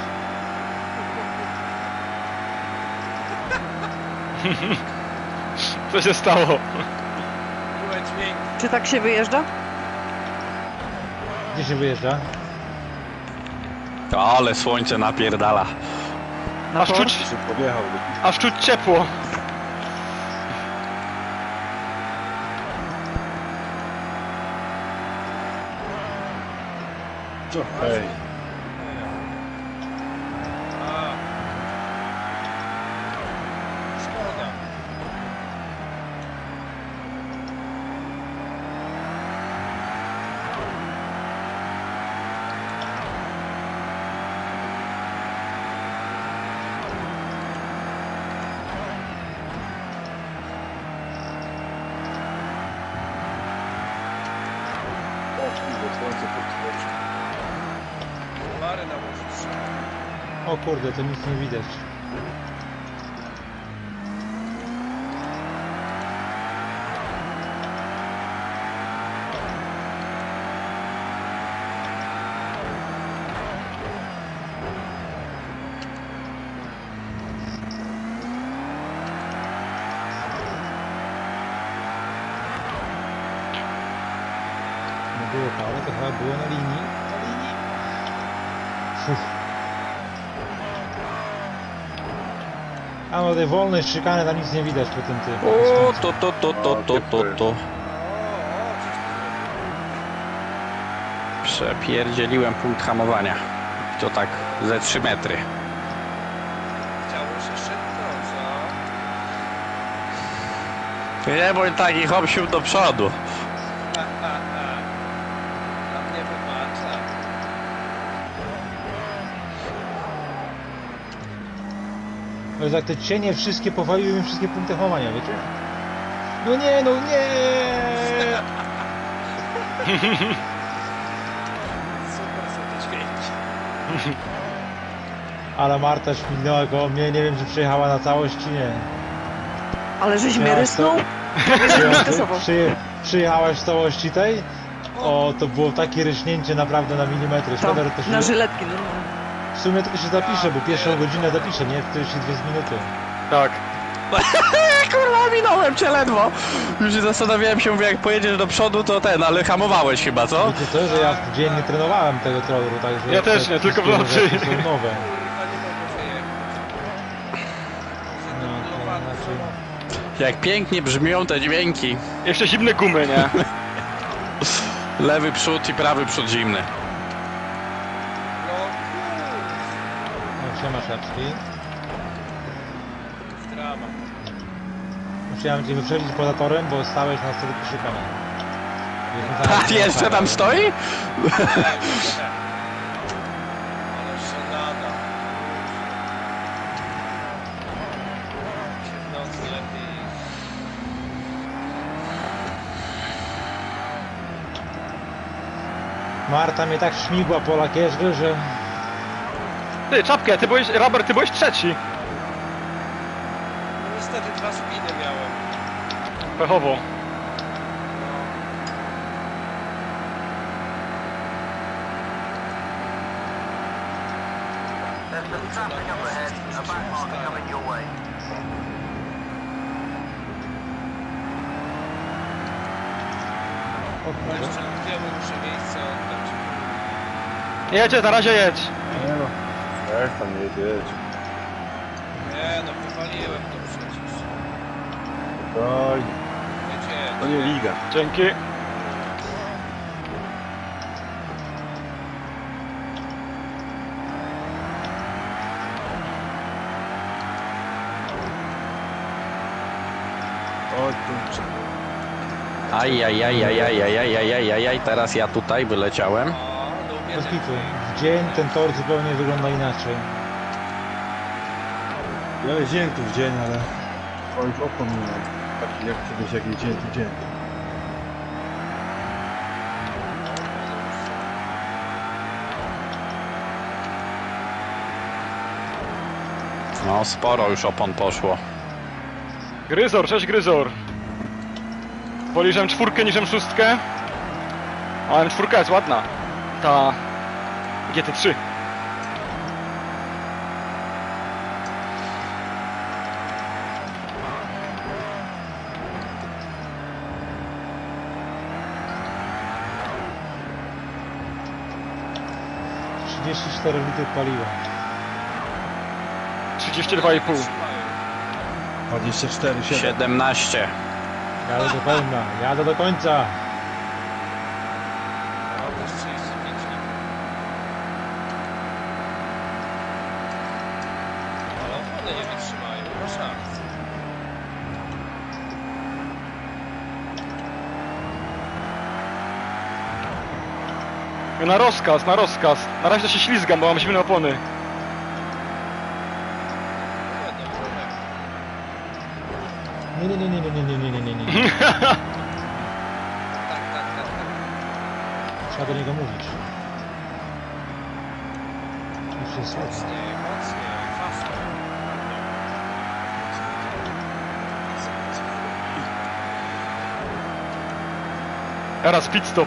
Co się stało? Były dźwięki. Czy tak się wyjeżdża? Gdzie się wyjeżdża? Ale słońce napierdala. Na Aż tor? czuć, Szybko wjechał. aż czuć ciepło. Okej. A. Szkoda. O kurde, słońce podskoczy. Pary nałożyć. O kurde, to nic nie widać. Nie było parę, to chyba było na linii. Na linii. Fuh. A no tej wolnej szykany tam nic nie widać po tym tym. O, to, to, to, to, to, to, to. Przepierdzieliłem punkt hamowania. I to tak ze trzy metry. Chciało się szybko, co? Nie bądź taki hop-siup do przodu. Ha, ha, ha. Dla mnie wybacza. No jak te cienie wszystkie powaliły mi wszystkie punkty hamowania, wiecie? No nie, no nie! Super są te dźwięki. Ale Marta śmignęła koło mnie, nie wiem czy przejechała na całość czy nie. Ale żeś mnie Ja rysnął? Przyje- Przy, przyjechałaś w całości tej? O, to było takie ryśnięcie naprawdę na milimetry. To, Szkoda, że to się... na żyletki normalnie. W sumie to się zapisze, bo pierwszą godzinę zapiszę, nie? czterdzieści dwie minuty. Tak. Kurwa, minąłem cię ledwo. Już zastanawiałem się, mówię, jak pojedziesz do przodu, to ten, ale hamowałeś chyba, co? Wiecie co, że ja w dzień nie trenowałem tego trollru, także... Ja też te nie, tylko w wszystkie nocy. rzeczy są nowe. Kurwa, nie mogę wyjechać. No, to znaczy... Jak pięknie brzmią te dźwięki. Jeszcze zimne gumy, nie? Lewy przód i prawy przód zimny. No kurwa. No, siema Szapski. Drama. Musiałem cię wyprzedzić poza torem, bo stałeś na stole koszyka. A jeszcze tam stoi? Ale żenada. Się w nocy lepiej. Marta mnie tak śmigła po lakierze, że... Ty, czapkę, ty byłeś, Robert, ty byłeś trzeci. No niestety dwa spiny miałem. Pechowo. Jeszcze wielu muszę miejsce oddać. Jedzie, na razie jedź. Nie no. Jak tam nie jedź? Nie no, wywaliłem to przecież. Oj, Wiecie, to nie liga. Dzięki. Oj, kurczę. Ajajajajajajajajajajaj, teraz ja tutaj wyleciałem. o, lubię Bez ten kitu. dźwięk. W dzień ten tor zupełnie wygląda inaczej. Ja jeździłem tu w dzień, ale... O, już oko minął. Taki jak kiedyś, jak jeździłem tu w dzień. No, sporo już opon poszło. Gryzor, cześć Gryzor. Woliżem czwórkę niż szóstkę. Ale czwórka jest ładna. Ta G T trzy. trzydzieści cztery litry paliwa. trzydzieści dwa i pół. dwadzieścia cztery, siedem. siedemnaście. Jadę do pełna, jadę do końca. O, też trzydzieści pięć litrów. Na rozkaz, na rozkaz. Na razie to się ślizgam, bo mam zimne opony. Nie, dobrze, tak. Nie, nie, nie, nie, nie, nie, nie, nie, nie, nie, nie. Tak, tak, tak, tak. Trzeba do niego mówić. Już jest słabo. Mocniej, mocniej, faster. Teraz pit stop.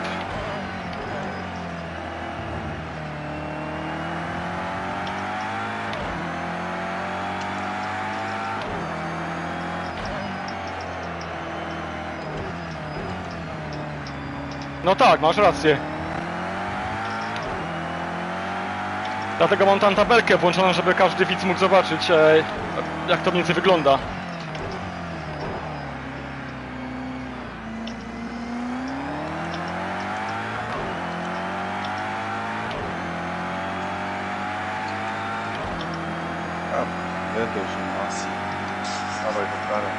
No tak, masz rację. Dlatego mam tam tabelkę włączoną, żeby każdy widz mógł zobaczyć, e, jak to mniej więcej wygląda. A, ja to już masy. Dawaj McLaren.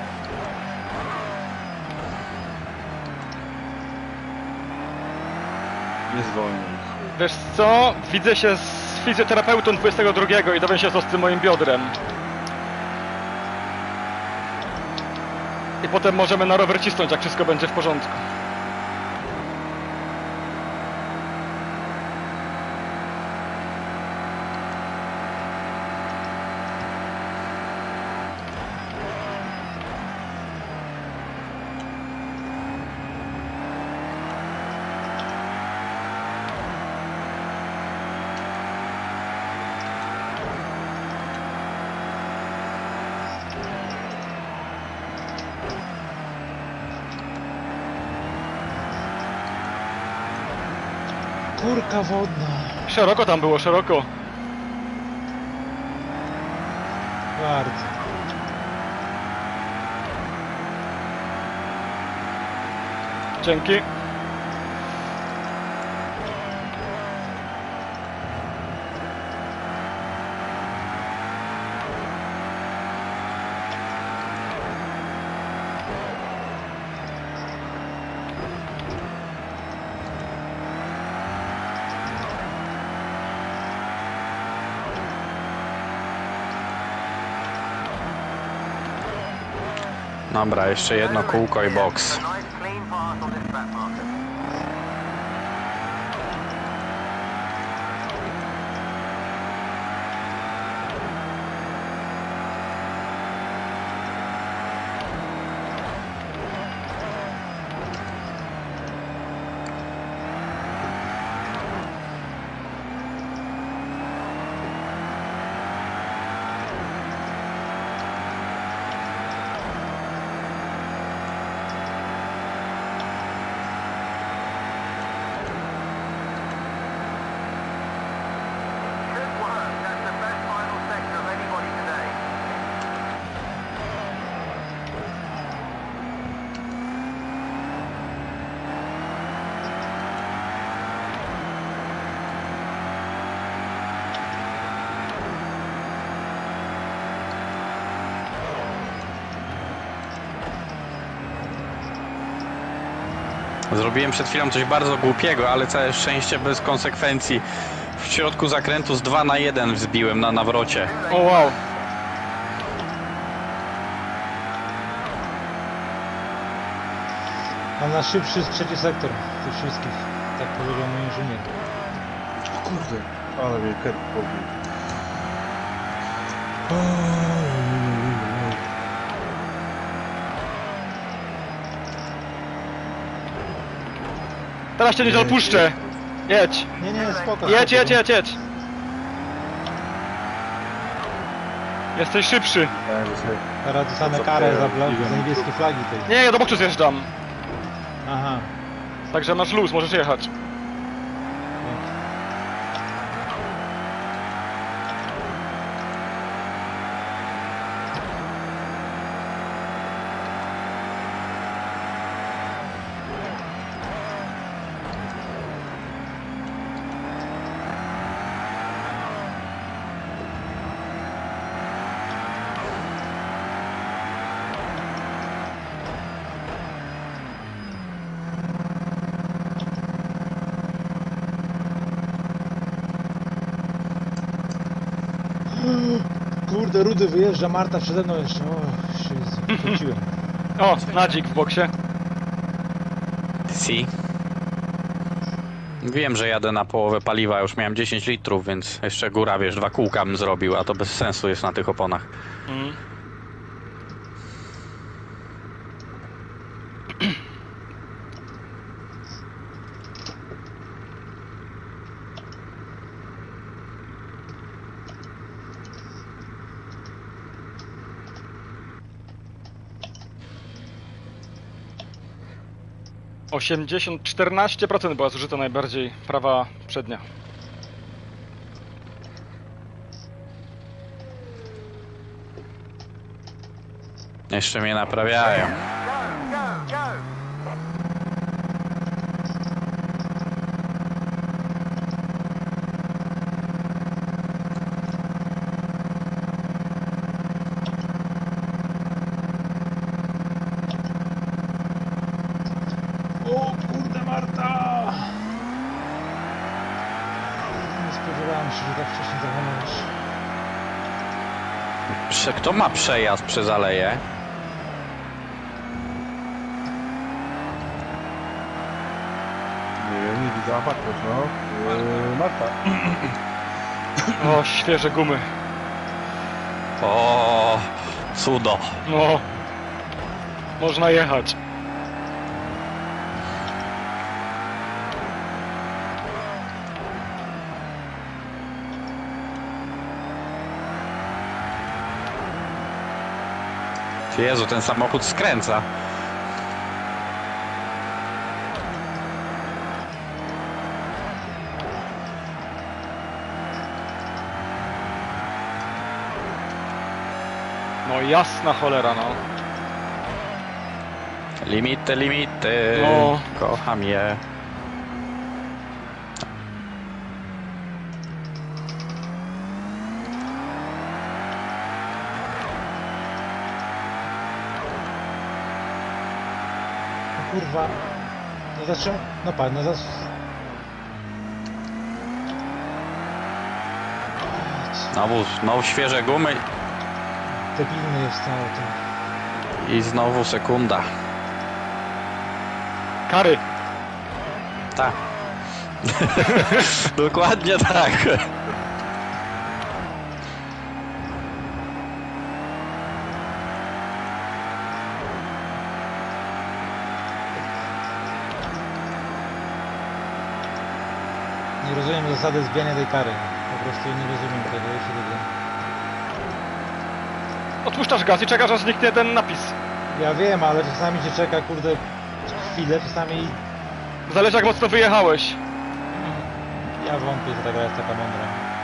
Nie zwolnij. Wiesz co? Widzę się z fizjoterapeutą dwudziestego drugiego i dowiem się co z tym moim biodrem. I potem możemy na rower cisnąć, jak wszystko będzie w porządku. Kurka wodna. Szeroko tam było, szeroko. Bardzo. Dzięki. Dobra, jeszcze jedno kółko i boks. Zrobiłem przed chwilą coś bardzo głupiego, ale całe szczęście bez konsekwencji. W środku zakrętu z dwa na jeden wzbiłem na nawrocie. O wow. Mam na szybszy trzeci sektor tych wszystkich. Tak powiedział mój inżynier. O kurde, ale mnie kerb pobił. Teraz cię nie odpuszczę. Jedź. Nie, nie, spoko. Jedź, spoko. jedź, jedź, jedź. Jesteś szybszy. Tak, że sobie... Teraz dostanę Co karę za, ja bla- idę. za niebieskie flagi tej. Nie, ja do boksu zjeżdżam. Aha. Także masz luz, możesz jechać. kurde, Rudy wyjeżdża, Marta przede mną jeszcze. O, się zwróciłem. O, Nadzik w boksie. Si. Wiem, że jadę na połowę paliwa, już miałem dziesięć litrów, więc jeszcze góra, wiesz, dwa kółka bym zrobił, a to bez sensu jest na tych oponach. Mm. osiemdziesiąt, czternaście procent była zużyta najbardziej prawa przednia. Jeszcze mnie naprawiają. O kurde, Marta! Nie spodziewałem się, że tak wcześnie zahamujesz. Prze kto ma przejazd przez aleję? Nie wiem, nie widzę apaków, no. Yy, Marta. O, świeże gumy. O, cudo. No. Można jechać. Jezu, ten samochód skręca. No jasna cholera, no. Limity, limity. No. Kocham je. Kurwa. No zacząłem. No pan, no zas... Znowu, znowu świeże gumy Debilny jest to auto. i znowu sekunda. Kary. Tak. Dokładnie tak. Nie rozumiem zasady zbijania tej kary. Po prostu nie rozumiem tego, jeśli tego. Odpuszczasz gaz i czekasz, aż zniknie ten napis. Ja wiem, ale czasami się czeka, kurde, chwilę, czasami Zależy, jak mocno wyjechałeś. ja wątpię, że ta gra jest taka mądra.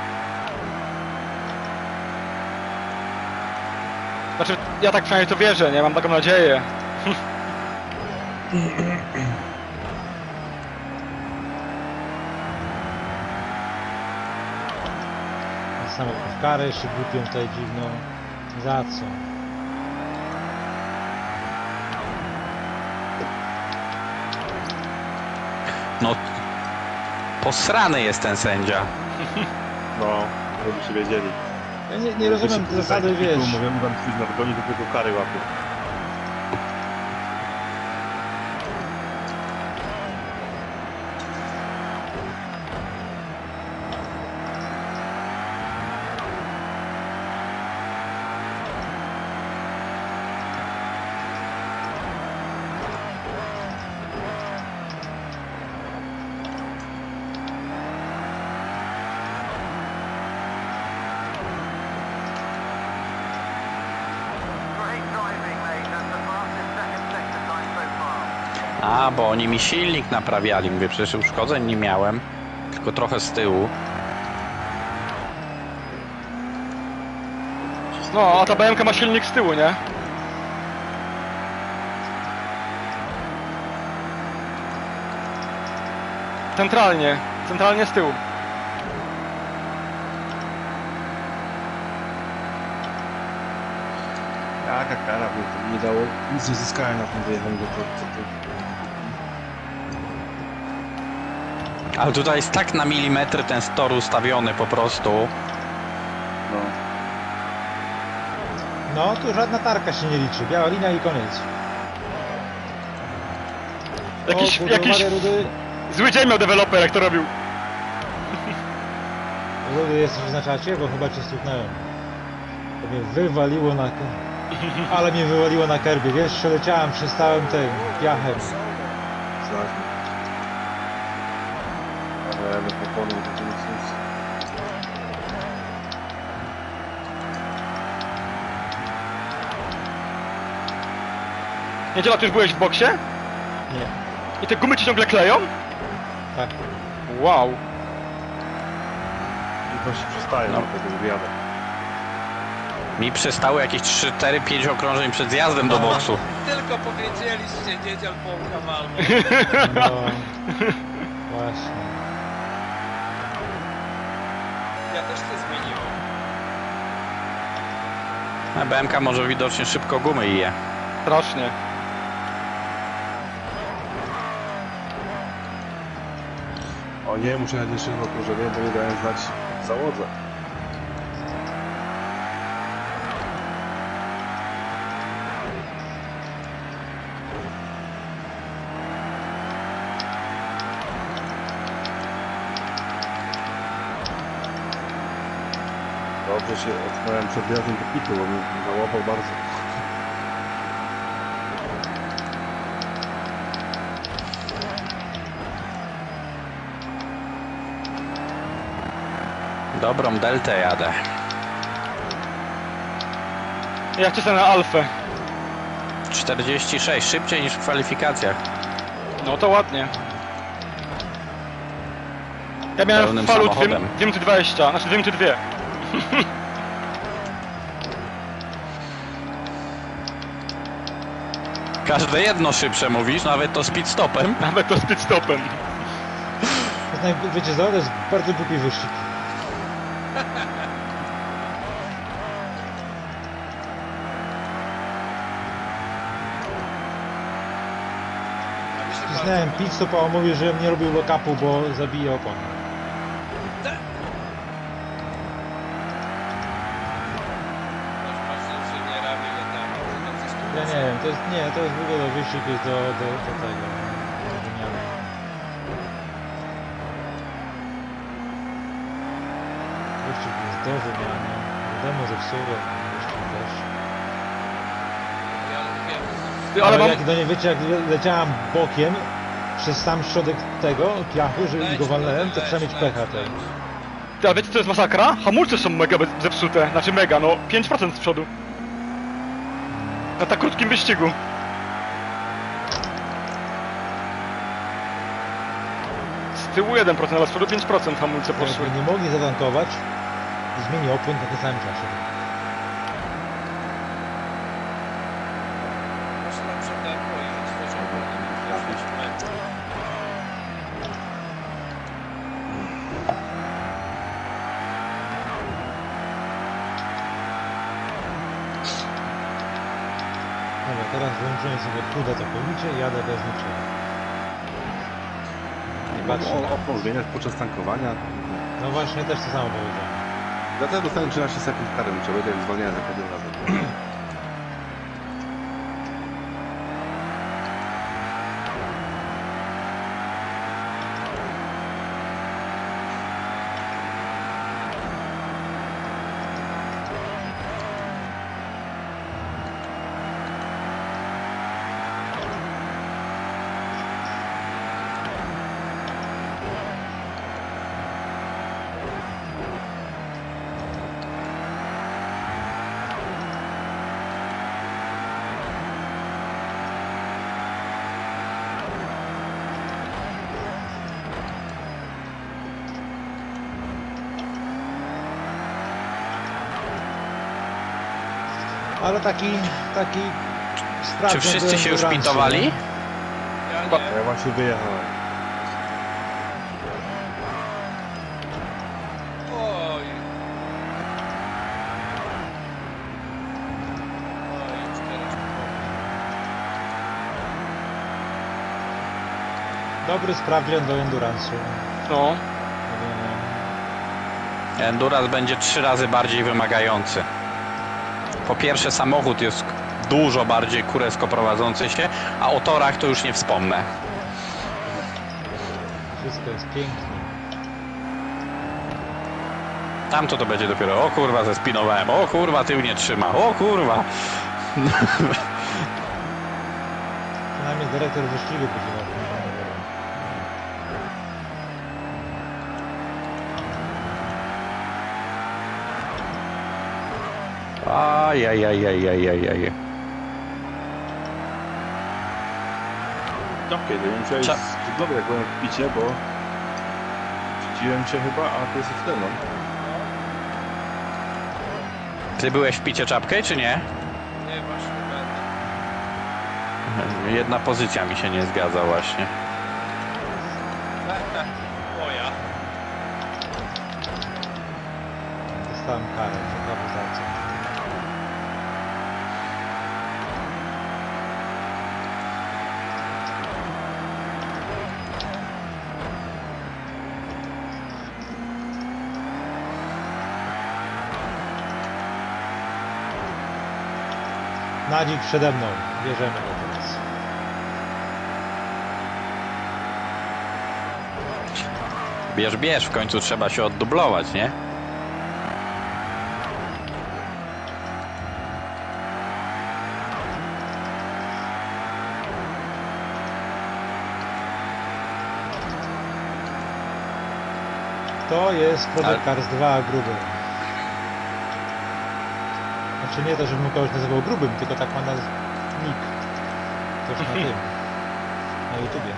Znaczy, ja tak przynajmniej to wierzę, nie? Mam taką nadzieję. Samochód w karę się głupią tutaj dziwną. Za co? No, posrany jest ten sędzia. No, żeby się wiedzieli. Ja nie, nie rozumiem tej zasady, wiesz. Mówię, tam coś na wygonie, do tego kary łapią. A, bo oni mi silnik naprawiali. Mówię, przecież uszkodzeń nie miałem. Tylko trochę z tyłu. No, a ta B M K ma silnik z tyłu, nie? Centralnie, centralnie z tyłu. Jaka kara, bo to nie dało, nic nie zyskałem na tym wyjechaniu do portu. Ale tutaj jest tak na milimetry ten tor ustawiony po prostu. No. No, tu żadna tarka się nie liczy. Biała linia i koniec. Jakiś, O, kurde, jakiś uwaga, Rudy. zły dzień miał deweloper, jak to robił. Rudy, jesteś na czacie? Bo chyba cię stuknąłem. To mnie wywaliło na... Ale mnie wywaliło na kerbie, wiesz? Przeleciałem, przestałem tym piachem. Znacznie. Ale ja bym pokonał takim sens. Niedziela, ty już byłeś w boksie? Nie. I te gumy ci ciągle kleją? Tak. Wow. I to się przestaje, no tego wyjadę. Mi przestały jakieś trzy, cztery, pięć okrążeń przed zjazdem do boksu. Tylko powiedzieliście, niedziel połka walną. No. Właśnie. Ja też to zmieniłem. A B M K może widocznie szybko gumy je. Strasznie. O nie, muszę jechać jeszcze jedno okrążenie, bo nie dałem znać w załodze. Dobrze się ocknąłem przed wjazdem do pitu, bo mnie załapał bardzo. Dobrą deltę jadę. Ja chcę na alfę. czterdzieści sześć, szybciej niż w kwalifikacjach. No to ładnie. Ja miałem Pełnym w falu dwie samochodem. minuty dwadzieścia, znaczy dwie minuty dwie. Każde jedno szybsze mówisz, nawet to speed stopem. Nawet to z pit stopem. To jest naj... Wiecie co? To jest bardzo głupi wyścig. A mi się Wcisnąłem bardzo pit stop, a on mówi, że nie robił lock-upu, bo zabije opon. Ktoś masz inżyniera, ile tam, ile tam ze stu Ja nie wiem, to jest, nie, to jest w ogóle wyścig jest do, do, do tego, do wymiany. Wyścig jest do wymiany, wiadomo, że w sumie wyścig też. Ja wiem. Ty, Ale, ale mam... jak do nie wiecie, jak le- leciałem bokiem przez sam środek tego piachu, że Leć, go walnąłem, to leć, trzeba mieć leć, pecha leć. ten. Ty, a wiecie co jest masakra? Hamulce są mega bez- zepsute, znaczy mega, no pięć procent z przodu. Na tak krótkim wyścigu. Z tyłu jeden procent, ale z przodu pięć procent hamulce poszły. Jakby nie mogli zatankować, zmieni opłyn na tym samym czasie. Może na przodempo i otworzą jakieś momenty. Dobra, teraz wyłączyłem sobie chudę całkowicie i jadę bez niczego. Nie patrzę O, na... opon zmieniać podczas tankowania. No właśnie, też to samo powiedziałem. Dlatego dostałem trzynaście sekund kary, muszę powiedzieć, jak zwalniałem za każdym razem. Ale taki, taki Czy sprawdzian wszyscy się już byłem do pitowali? ransu, Ja nie. Ja właśnie wyjechałem. Oj. Oj, już teraz. Dobry sprawdzian do endurance'u. No. Endurance będzie trzy razy bardziej wymagający. Po pierwsze samochód jest dużo bardziej kurewsko prowadzący się, a o torach to już nie wspomnę. Wszystko jest pięknie. Tamto to będzie dopiero, o kurwa, zespinowałem, o kurwa, tył nie trzyma, o kurwa. Przynajmniej dyrektor wyścigu będzie. Ajajajajajajaj. No kiedy, ja musiałem Cza- dobry jak byłem w picie, bo rzuciłem się chyba, a ty jesteś ten, no. Ty byłeś w picie czapkę, czy nie? Nie, właśnie będę. Jedna pozycja mi się nie zgadza właśnie. Moja. Dostałem karę, ciekawe za co. Nadzik przede mną, bierzemy go teraz. Bierz, bierz, w końcu trzeba się oddublować, nie? To jest Project Ale- Cars dwa gruby. Znaczy nie to, żebym kogoś nazywał grubym, tylko tak ma na nick. Też na tym. Na YouTubie.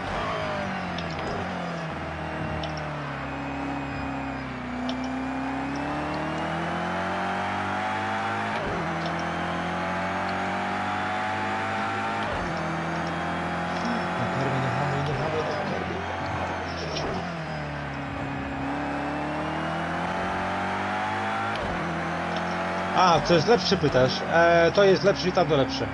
Na karmie nie hamuj, nie hamuj, na karmie. A, co jest lepsze pytasz? E, to jest lepsze i tamto lepsze.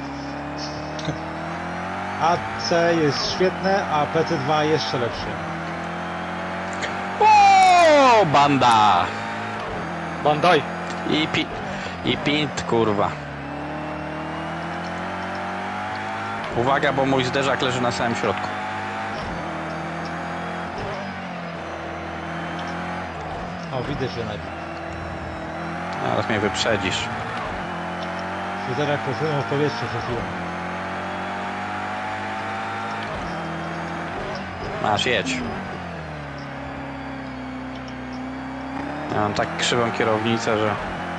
A C jest świetne, a P C dwa jeszcze lepsze. O, banda! Bandai. I pi... I pint, kurwa. Uwaga, bo mój zderzak leży na samym środku. O, widać, że najpierw. Zaraz mnie wyprzedzisz. Świetlak posunął w powietrze przed chwilą. Masz, jedź. Ja mam tak krzywą kierownicę, że...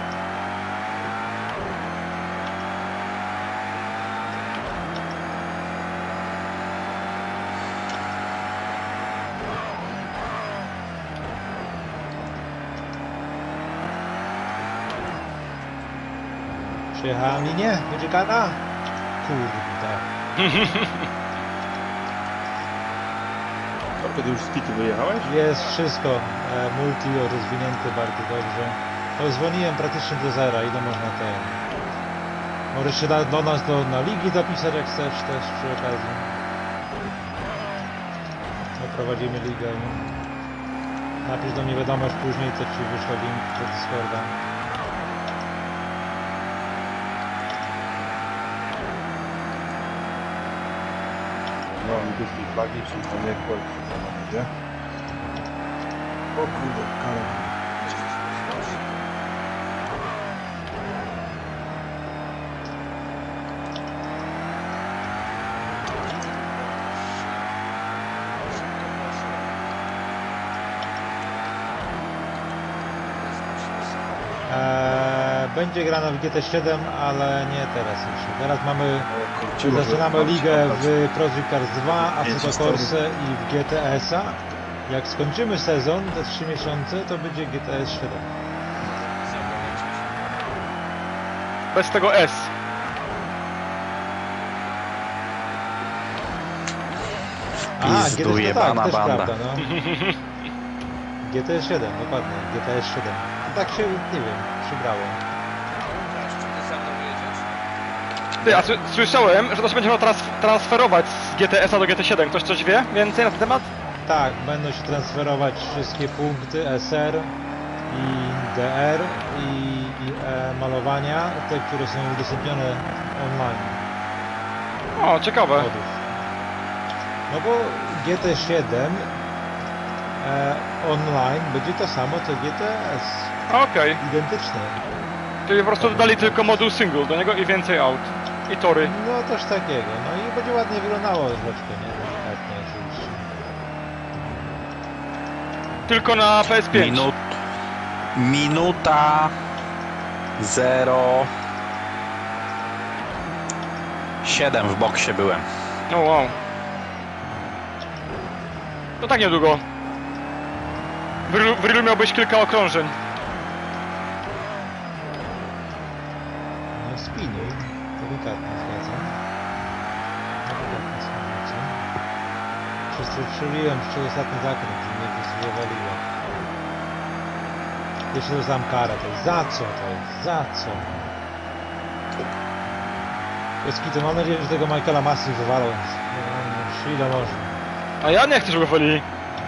Przyjechała linię? Będzie kara? Kurde. A kiedy już z pitu wyjechałeś? Jest wszystko. E, multi rozwinięte bardzo dobrze. To dzwoniłem praktycznie do zera, ile można ten. Możesz się da, do nas do, na ligi dopisać jak chcesz też przy okazji. No, prowadzimy ligę. Napisz do mnie wiadomość później, co ci wyszło link do Discorda. No, niebieskiej flagi, czyli to nie kwalifikuje, gdzie? O kurde, kara. Eee, będzie grana w G T siedem, ale nie teraz jeszcze. Teraz mamy, Kurczę, zaczynamy że- ligę w Project Cars dwa, Pięć Assetto historii. Corse i w G T S-a. Jak skończymy sezon, te trzy miesiące, to będzie G T S siedem. Bez tego S. Pizdu, G T jebana też banda. prawda, no. G T siedem, dokładnie, G T S siedem. Tak się, nie wiem, przybrało. Czy ty za mną jedziesz? Ty, a sły- słyszałem, że to się będzie trans transferować z G T S-a do G T siedem. Ktoś coś wie więcej na ten temat? Tak, będą się transferować wszystkie punkty S R i D R i, e, malowania, te, które są udostępnione online. O, ciekawe. Modów. No bo G T siedem e, online będzie to samo co G T S. Okej. Okay. Identyczne. Czyli po prostu dodali tylko moduł single do niego i więcej aut. I tory. No coś takiego. No i będzie ładnie wyglądało troszeczkę, nie? Delikatnie oczywiście. Tylko na P S pięć. Minut... Minuta... Zero... Siedem w boksie byłem. No wow. To tak niedługo. W Rilu, w Rilu miałbyś kilka okrążeń. No spinuj. Delikatnie zgadzam. Delikatnie zgadzam. Przestrzeliłem przez ostatni zakręt i mnie wywaliło. Jeszcze dostałem karę. To jest za co to jest? Za co? Eski, to mam nadzieję, że tego Michaela Massey wywalą. Ile można. A ja nie chcę, żeby go walili.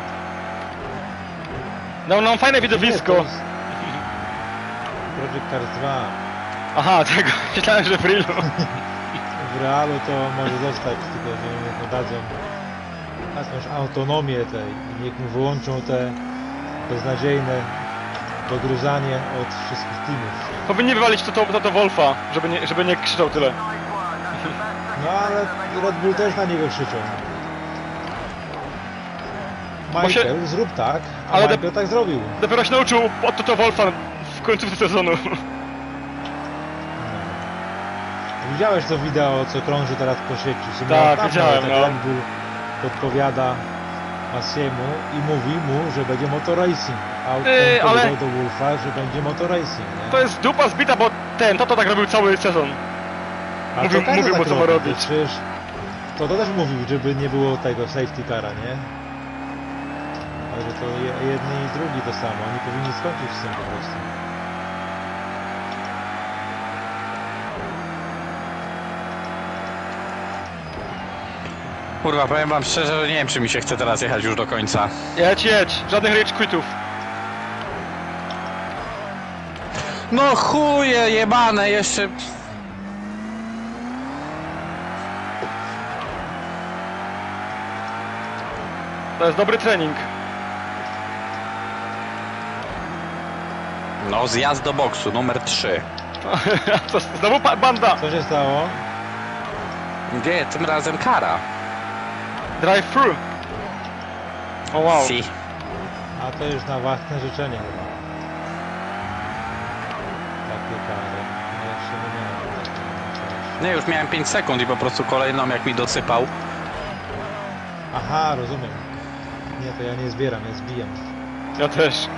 No, no fajne widowisko. Nie, to jest Project Cars dwa. Aha, tego. Myślałem, że w Rilu. W realu to może zostać, tylko że mu dadzą jakąś autonomię tej i niech mu wyłączą te beznadziejne dogryzanie od wszystkich teamów. Powinni wywalić to, to, to, to Wolfa, żeby nie, żeby nie krzyczał tyle. No ale Red Bull też na niego krzyczą. Bo się- Michael, zrób tak, a Ale Michael tak zrobił. Dopiero się nauczył od to, to Wolfa w końcówce sezonu. Widziałeś to wideo, co krąży teraz po sieci? Że Tak, miał tam widziałem, nawet no. Red Bull podpowiada Massiemu i mówi mu, że będzie motor racing. A on Ty, powiedział ale- do Wolfa, że będzie motor racing, nie? To jest dupa zbita, bo ten, to to tak robił cały sezon. A mówił- to każdy mówił mu, tak co ma robi, robić. Przecież to, to też mówił, żeby nie było tego safety cara, nie? Ale że to je- jedni i drugi to samo, oni powinni skończyć z tym po prostu. Kurwa, powiem wam szczerze, że nie wiem, czy mi się chce teraz jechać już do końca. Jedź, jedź. Żadnych rage quitów. No chuje jebane, jeszcze... To jest dobry trening. No, zjazd do boksu, numer trzy. To znowu pa- banda. Co się stało? Gdzie? Tym razem kara. Drive through. O wow. Si. A to już na własne życzenie chyba. Takie kary. Ja jeszcze nie miałem takiego. Nie, już miałem pięć sekund i po prostu kolejną jak mi dosypał. Aha, rozumiem. Nie, to ja nie zbieram, ja zbijam. Ja też.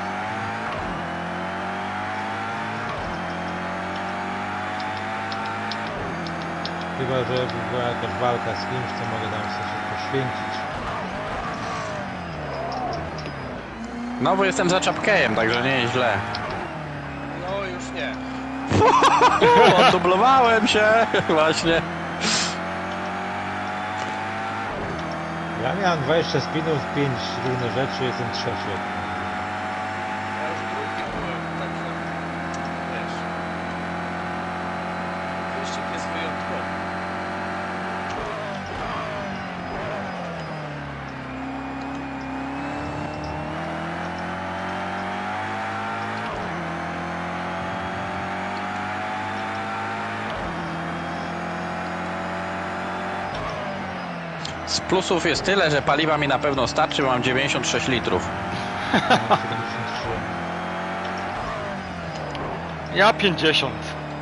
Chyba, że by była jakaś walka z kimś, to mogę tam sobie się poświęcić. No bo jestem za czapkejem, także nie jest źle. No już nie. Oddublowałem się, właśnie. Ja miałem dwadzieścia spinów, pięć różnych rzeczy, jestem trzeci. Ja już drugi byłem, także wiesz. Wyścig jest wyjątkowy. Z plusów jest tyle, że paliwa mi na pewno starczy, bo mam dziewięćdziesiąt sześć litrów. No, siedemdziesiąt trzy. Ja pięćdziesiąt.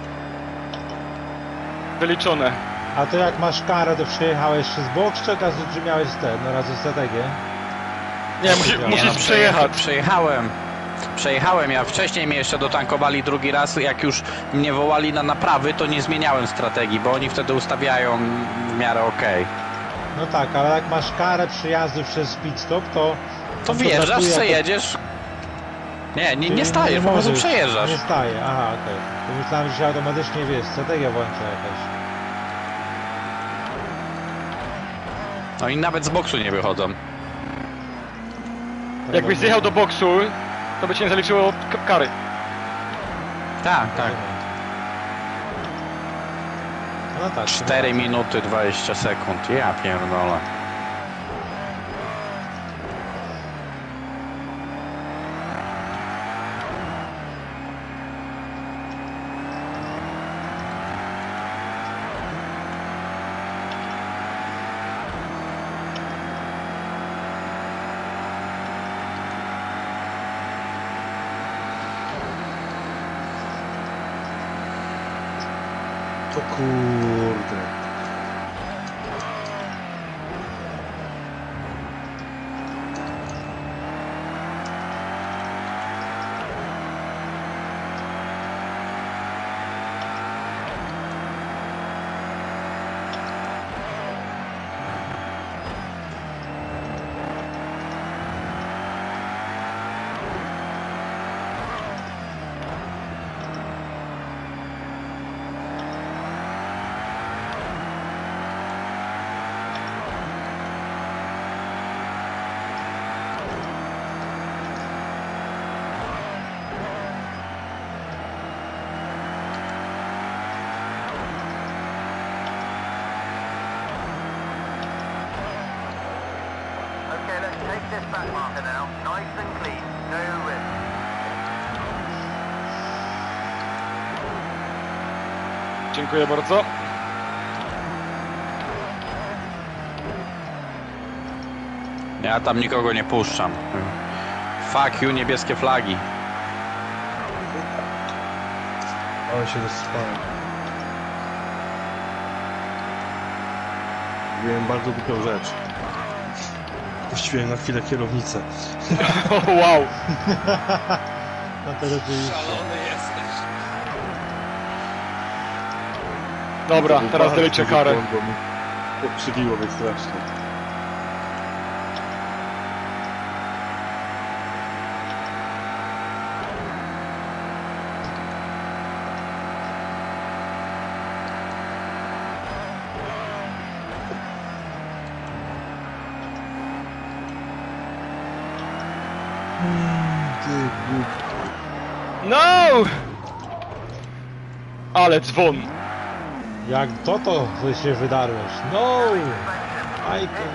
Wyliczone. A to jak masz karę, to przejechałeś jeszcze z boks, czy raz, czy miałeś ten, no raz strategię? Nie, musi, Nie, musisz no, przejechać. Przejechałem. Przejechałem, ja wcześniej mnie jeszcze dotankowali drugi raz, jak już mnie wołali na naprawy, to nie zmieniałem strategii, bo oni wtedy ustawiają w miarę okej. No tak, ale jak masz karę przyjazdu przez pit stop, to... To on wjeżdżasz, traktuje jako- przejedziesz. Nie, nie, Ty nie stajesz, po prostu możesz, przejeżdżasz. Nie staje, aha, okej. To myślałem, że się automatycznie, wiesz, strategia włącza jakaś. No i nawet z boksu nie wychodzą. Jakbyś zjechał do boksu, to by cię nie zaliczyło k- kary. Tak, tak. No tak. cztery minuty dwadzieścia sekund. Ja pierdolę. To kurde. Dziękuję bardzo. Ja tam nikogo nie puszczam. Fuck you, niebieskie flagi. Ale się rozspałem. Wiem bardzo głupią rzecz. Puściłem na chwilę kierownicę. O, wow. No to rzeczywiście. Szalony jesteś. Dobra, teraz doliczę karę. Bo mi pokrzywiło mnie strasznie. Ty głupio. No! Ale dzwon. Jak to to wy się wydarłeś? No! Michael,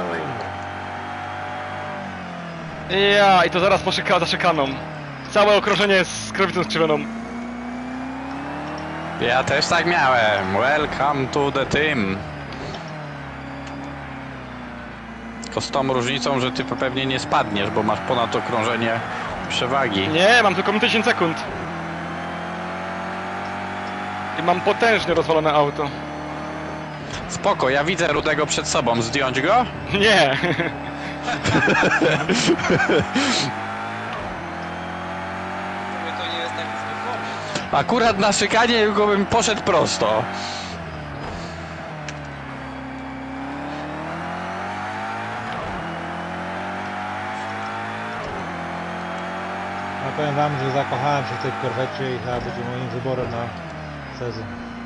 no! Ja, i to zaraz po szyka, za szykaną. Całe okrążenie z krowicą skrzywioną. Ja też tak miałem. Welcome to the team. Tylko z tą różnicą, że ty pewnie nie spadniesz, bo masz ponad okrążenie przewagi. Nie, mam tylko tysiąc sekund. I mam potężnie rozwalone auto. Spoko, ja widzę Rudego przed sobą. Zdjąć go? Nie. Mówię, to nie jest tak zwykle. Akurat na szykanie go bym poszedł prosto. Ja powiem wam, że zakochałem się w tej korwecie i chyba będzie moim wyborem na sezon.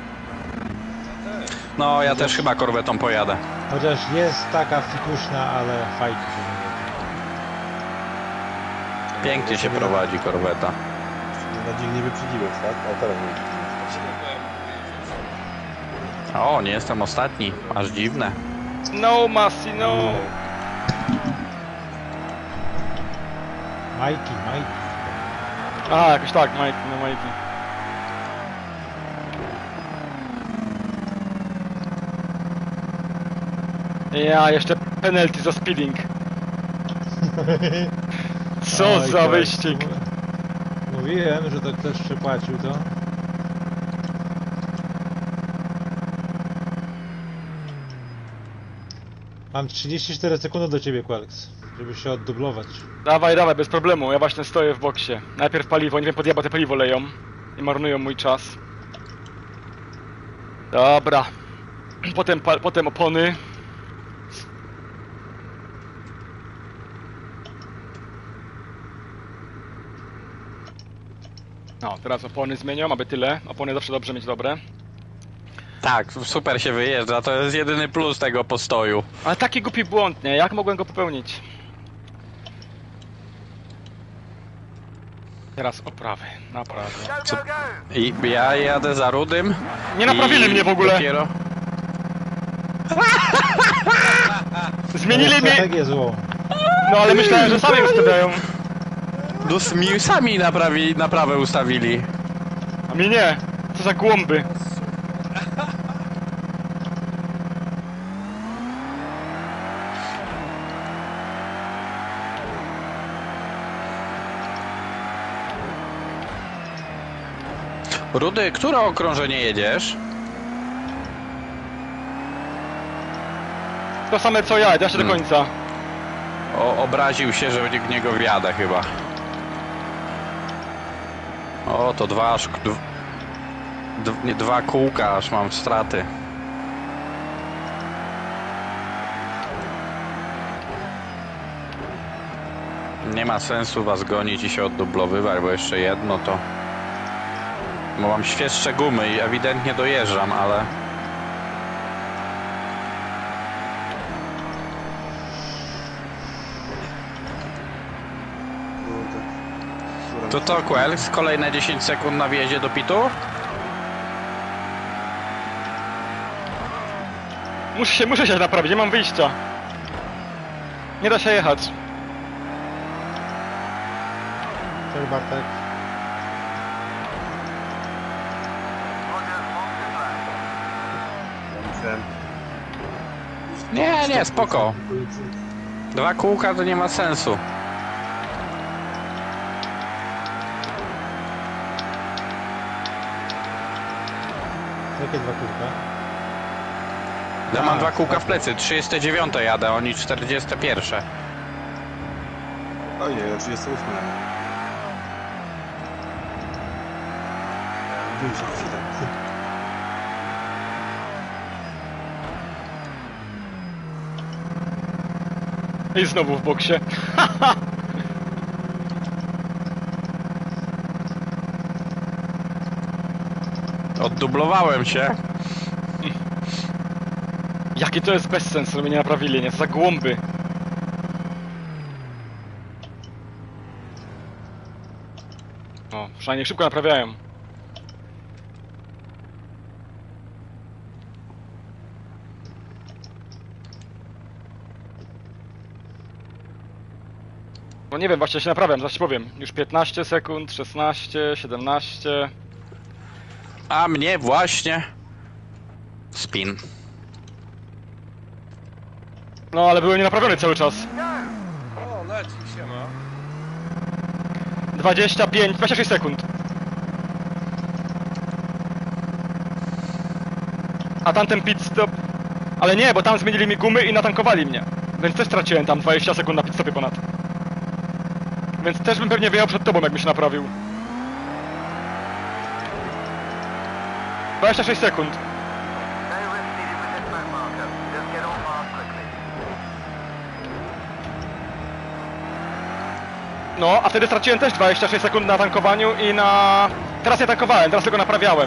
No, ja też chyba korwetą pojadę. Chociaż jest taka fikuśna, ale fajnie się nie jedzie. Pięknie się prowadzi korweta. Na dzień nie wyprzedziłeś, tak? A teraz nie wyprzedziłeś. O, nie jestem ostatni. Aż dziwne. No, Masi, no. Majki, Majki. Aha, jakoś tak, Mike, no Mikey. Ja, jeszcze penalty za speeding. Co Oj, za tak. wyścig. Mówiłem, że to ktoś przepłacił to. Mam trzydzieści cztery sekundy do ciebie, Quelks, żeby się oddublować. Dawaj, dawaj, bez problemu, ja właśnie stoję w boksie. Najpierw paliwo, nie wiem, pod diabła te paliwo leją. I marnują mój czas. Dobra. Potem, pa potem opony. No, teraz opony zmienią, aby tyle. Opony zawsze dobrze mieć dobre. Tak, super się wyjeżdża. To jest jedyny plus tego postoju. Ale taki głupi błąd, nie? Jak mogłem go popełnić? Teraz oprawy, naprawy. Co? I ja jadę za Rudym. Nie naprawili i mnie w ogóle. Dopiero... Zmienili mi... strategię złą. No ale myślałem, że sami ustawiają. No, mi sami naprawi, naprawę ustawili. A mi nie. Co za głąby. Rudy, które okrążenie jedziesz? To same co ja, ja się do Hmm. końca. O, obraził się, że w niego wjadę chyba. O, to dwa aż... Dw, dw, nie, dwa kółka, aż mam straty. Nie ma sensu was gonić i się oddublowywać, bo jeszcze jedno to... Bo mam świeższe gumy i ewidentnie dojeżdżam, ale... To to, Quell, z kolejne dziesięć sekund na wjeździe do pitu? Muszę się, muszę się naprawić, nie mam wyjścia. Nie da się jechać. Cześć Bartek. Nie, nie, spoko. Dwa kółka to nie ma sensu. Jakie dwa kółka? Ja mam A, dwa kółka w plecy, trzydzieste dziewiąte jadę, oni czterdzieste pierwsze. Ojej, ja trzydzieste ósme. Wyjdź na chwilę. I znowu w boksie. Oddublowałem się. Jaki to jest bezsens, że mnie nie naprawili, nie? Co za głąby. O, przynajmniej szybko naprawiają. No nie wiem, właśnie się naprawiam, zaraz ci powiem. Już piętnaście sekund, szesnaście, siedemnaście. A mnie właśnie... Spin. No ale byłem nienaprawiony cały czas. O, leci, siema. dwadzieścia pięć, dwadzieścia sześć sekund. A tamten pit stop... Ale nie, bo tam zmienili mi gumy i natankowali mnie. Więc też straciłem tam dwadzieścia sekund na pit stopie ponad. Więc też bym pewnie wyjechał przed tobą, jakby się naprawił. dwadzieścia sześć sekund. No, a wtedy straciłem też dwadzieścia sześć sekund na tankowaniu i na... Teraz nie tankowałem, teraz tylko naprawiałem.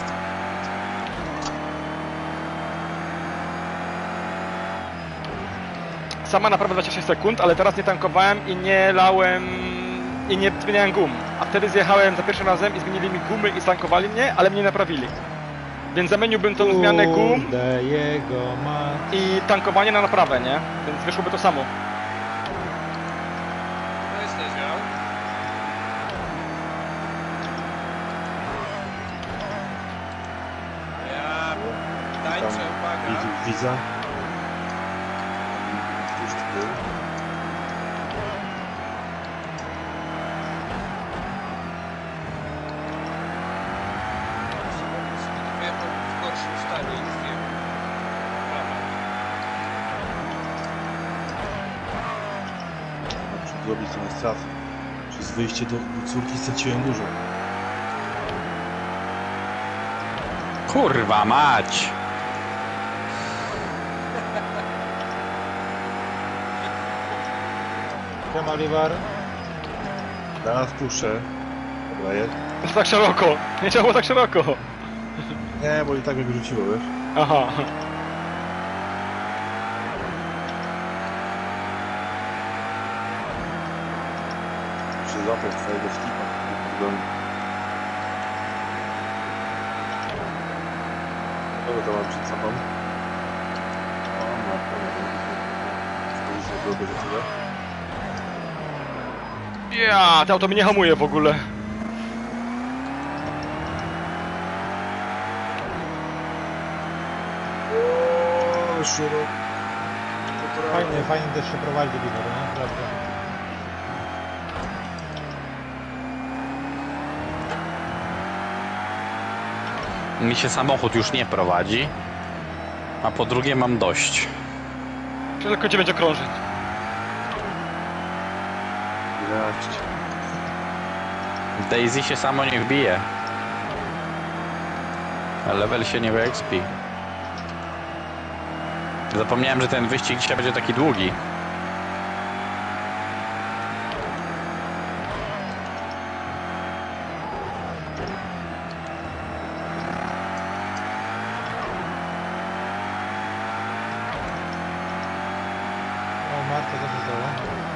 Sama naprawa dwadzieścia sześć sekund, ale teraz nie tankowałem i nie lałem... i nie zmieniałem gum. A wtedy zjechałem za pierwszym razem i zmienili mi gumy i stankowali mnie, ale mnie naprawili. Więc zamieniłbym tą zmianę gum Kurde, jego ma... i tankowanie na naprawę, nie? Więc wyszłoby to samo. To jest nieźle. Ja... Tańczę, uwaga. Widza. Któż to był? Wyjechał w gorszym stanie niż wiem. Muszę zrobić trochę strat. Przez wyjście do, do córki straciłem dużo. Kurwa mać! Siema Livar. Teraz puszczę. Dobra, jest. Tak szeroko! Nie trzeba było tak szeroko! Nie, bo i tak mnie wyrzuciło, wiesz? Aha. Muszę złapać całego skipa. goni. Kogo to mam przed sobą? O, Marta, spojrzysz na drogę do ciebie. Ja, to auto mnie nie hamuje w ogóle. O, szuro. Fajnie, fajnie też się prowadzi do widoru, naprawdę. Mi się samochód już nie prowadzi, a po drugie mam dość. Czy tylko cię będzie krążyć. Jaść. Daisy się samo nie wbije. A level się nie wyexpi. Zapomniałem, że ten wyścig dzisiaj będzie taki długi. O, Marta też zdała.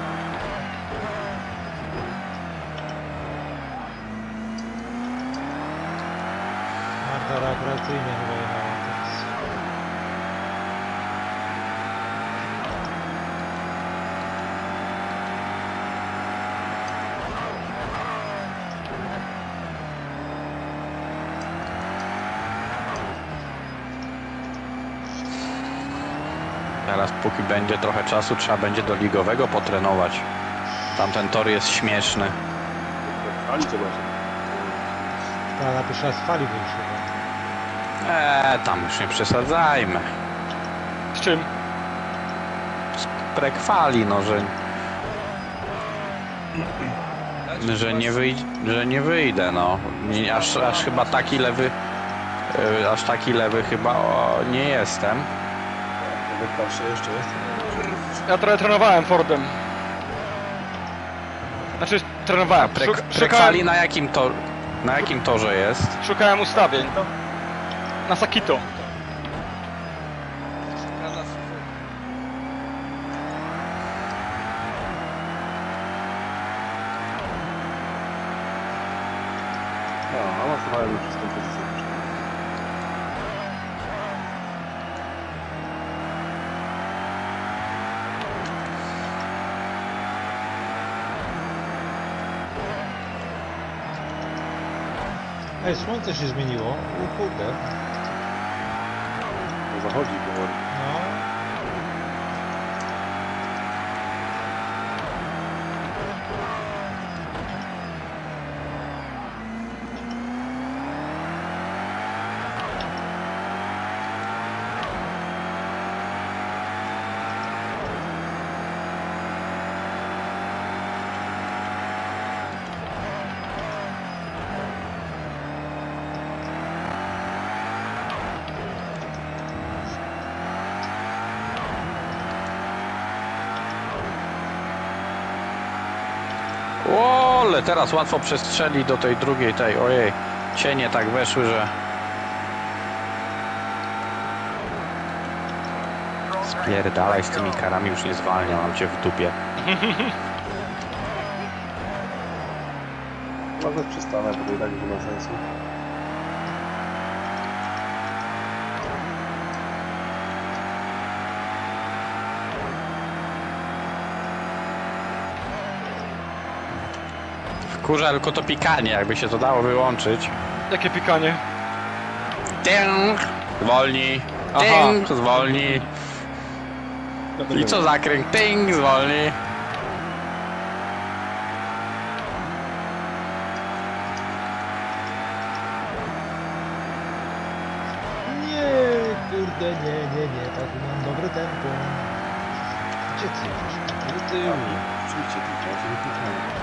Marta rekreacyjnie chyba jechała teraz. Teraz póki będzie trochę czasu, trzeba będzie do ligowego potrenować. Tamten tor jest śmieszny. Ali zobaczę. Ta na pierwszy raz fali wyszła. Eee, tam już nie przesadzajmy. Z czym? Prekwali, no, że, Tak, że, nie wyjdzie, że nie wyjdę, no. Nie, aż, aż chyba taki lewy, yy, aż taki lewy chyba o, nie jestem. Jak patrzę jeszcze jest. Ja trochę trenowałem Fordem. Znaczy, trenowałem. Prek, Szuka, prekwali szukałem, na jakim, to, na jakim torze jest? szukałem ustawień. Na Sakito. Granat w- No, awansowałem już przez tą pozycję. Ej, słońce się zmieniło. O kurde. No, zachodzi powoli. No. Ole, teraz łatwo przestrzeli do tej drugiej tej, ojej. Cienie tak weszły, że... Spierdalaj z tymi karami, już nie zwalnia, mam cię w dupie. Nawet przestanę, bo to i tak nie ma sensu. Kurza, tylko to pikanie, jakby się to dało wyłączyć. Jakie pikanie? Ting, zwolnij. Aha. Ting, zwolnij. I co zakręt? Ting, zwolnij. Nie, kurde, nie, nie, nie, tak mam dobre tempo. Gdzie ty jedziesz? Do tyłu. Oczywiście, tylko ja się nie kliknąłem.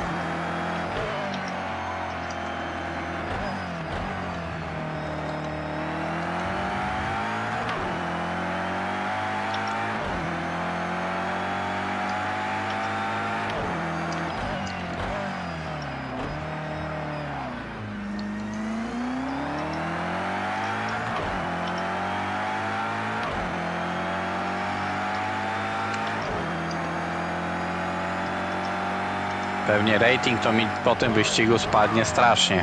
Pewnie rating to mi po tym wyścigu spadnie strasznie.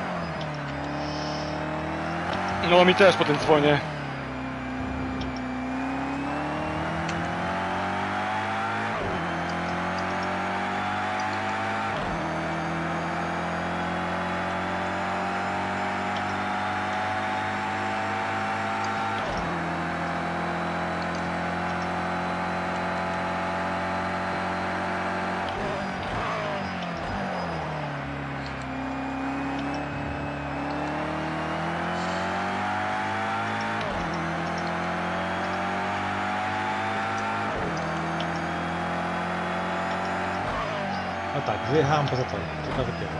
No mi też po tym dzwonie. No tak, wyjechałem poza torem. Ciekawy kiedy.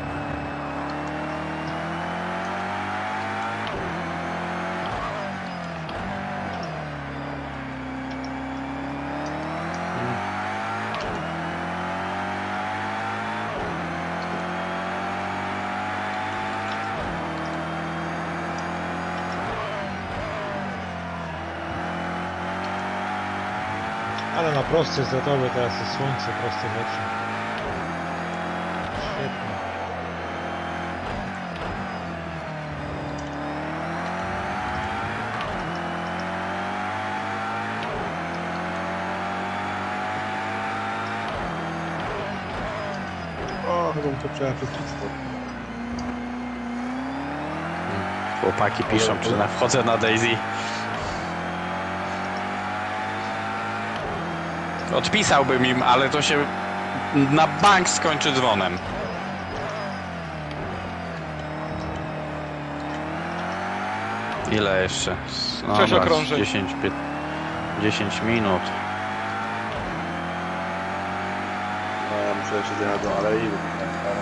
Ale na prostej zatowy teraz jest słońce, proste rzeczy. Świetnie. O, chyba muszę przejechać przez ClubSport. Chłopaki piszą, czy na wchodzę na Daisy. Odpisałbym im, ale to się na bank skończy dzwonem. Ile jeszcze? No, Sześć dobra, okrążeń. dziesięć, dziesięć minut. No ja muszę jeszcze zjechać do alei, bo tutaj ale...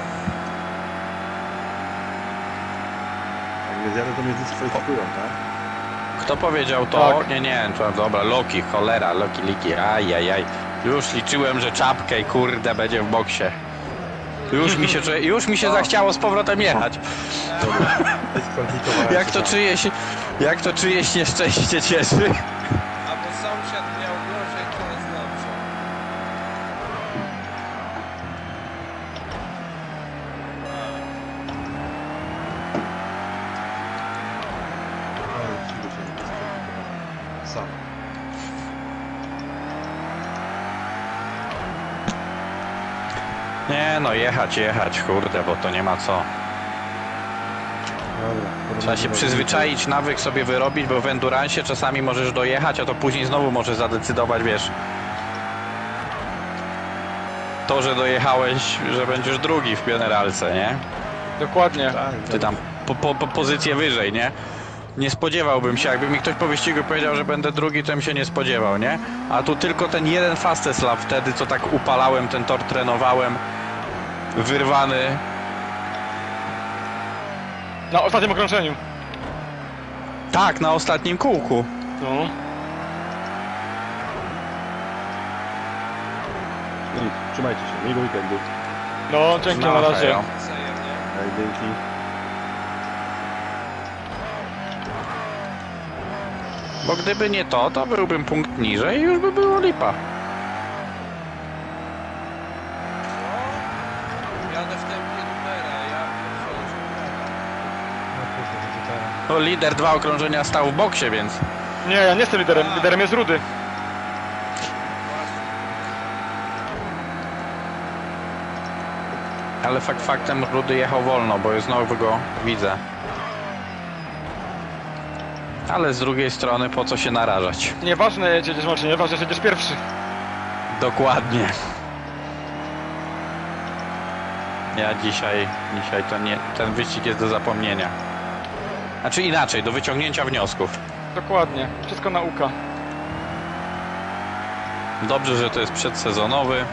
Jak nie zjadę, to mnie dyskwalifikują, tak? Kto powiedział to? Tak. Nie, nie, to dobra, Loki, cholera, Loki, Liki, ajajaj. Już liczyłem, że czapkę i kurde będzie w boksie. Już mi się, już mi się zachciało z powrotem jechać. Dyskwalifikowałem Jak się to sam. czyjeś, jak to czyjeś nieszczęście cieszy. Albo sąsiad miał gorzej, to jest dobrze. Ale dziwię się, że dyskwalifikowałem. Sam. Nie no, jechać, jechać, kurde, bo to nie ma co. Dobra. Trzeba się przyzwyczaić, nawyk sobie wyrobić, bo w endurancie czasami możesz dojechać, a to później znowu może zadecydować, wiesz. To, że dojechałeś, że będziesz drugi w generalce, nie? Dokładnie. Tak, Ty tam po, po, po pozycję wyżej, nie? Nie spodziewałbym się, jakby mi ktoś po wyścigu powiedział, że będę drugi, to bym się nie spodziewał, nie? A tu tylko ten jeden fastest lap wtedy, co tak upalałem, ten tor trenowałem, wyrwany. Na ostatnim okrążeniu. Tak, na ostatnim kółku. No. Nic, trzymajcie się, miłego weekendu. No, dzięki, na No, razie. hejo. Wzajemnie. Hej, dzięki. Bo gdyby nie to, to byłbym punkt niżej i już by było lipa. No, jadę w tempie numera, ja pierdolę, że No kurde, to tutaj. No, lider dwa okrążenia stał w boksie, więc... Nie, ja nie jestem liderem. Liderem jest Rudy. Ale fakt faktem Rudy jechał wolno, bo znowu go widzę. Ale z drugiej strony po co się narażać? Nieważne jedziesz czy nieważne, że jedziesz pierwszy. Dokładnie. Ja dzisiaj, dzisiaj to nie, ten wyścig jest do zapomnienia. Znaczy inaczej, do wyciągnięcia wniosków. Dokładnie. Wszystko nauka. Dobrze, że to jest przedsezonowy.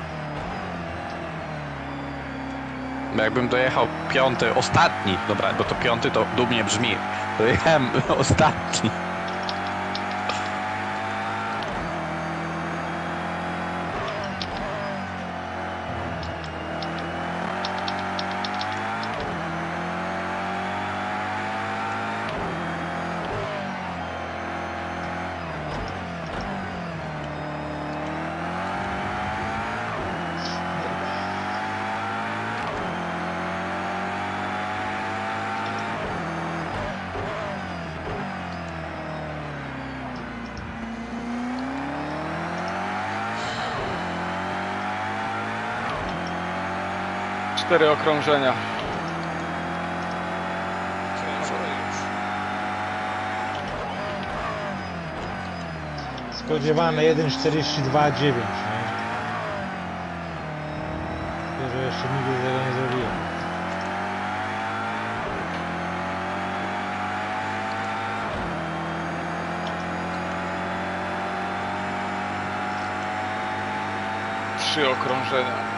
Bo jakbym dojechał piąty, ostatni, dobra, bo to piąty to dumnie brzmi. Dojechałem ostatni. cztery okrążenia. Ciężko już. Spodziewane jeden czterdzieści dwa dziewięć, nie? Tylko, że jeszcze nigdy tego nie zrobiłem. Trzy okrążenia.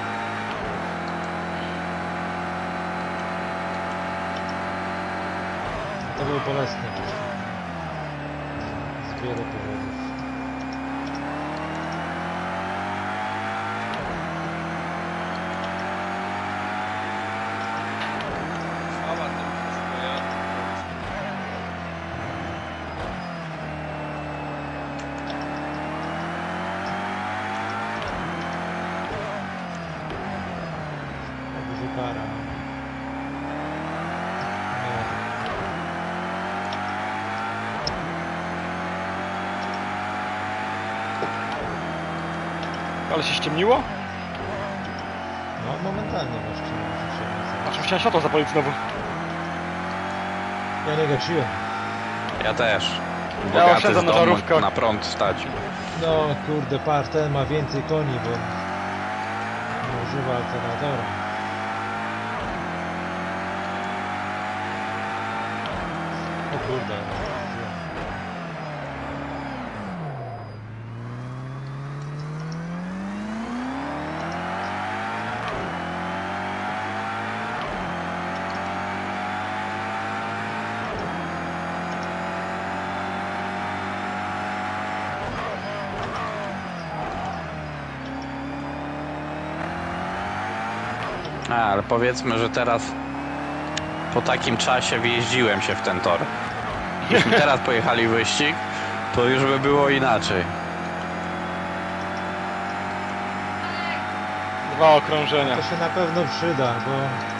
To było bolesne właśnie. Z wielu powodów. Chwała tym, którzy pojadą. Dobrze para. Nie. Ale się ściemniło? No momentalnie właśnie. A czym chciałem światło zapalić znowu? Ja nie gasiłem. Ja też. Ja Bogaty siedzę z na domu żarówkach. na prąd stać. No kurde, par ten ma więcej koni, bo nie używa alternatora. O kurde. A, ale powiedzmy, że teraz po takim czasie wjeździłem się w ten tor. Gdybyśmy teraz pojechali wyścig, to już by było inaczej. Dwa okrążenia. To się na pewno przyda, bo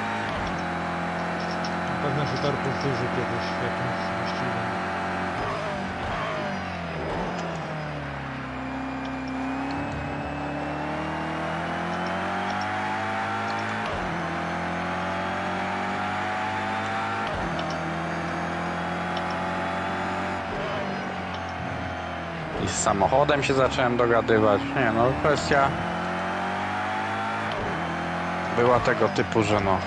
na pewno się tor powtórzy kiedyś w jakimś wyścigu. I z samochodem się zacząłem dogadywać. Nie no, kwestia była tego typu, że no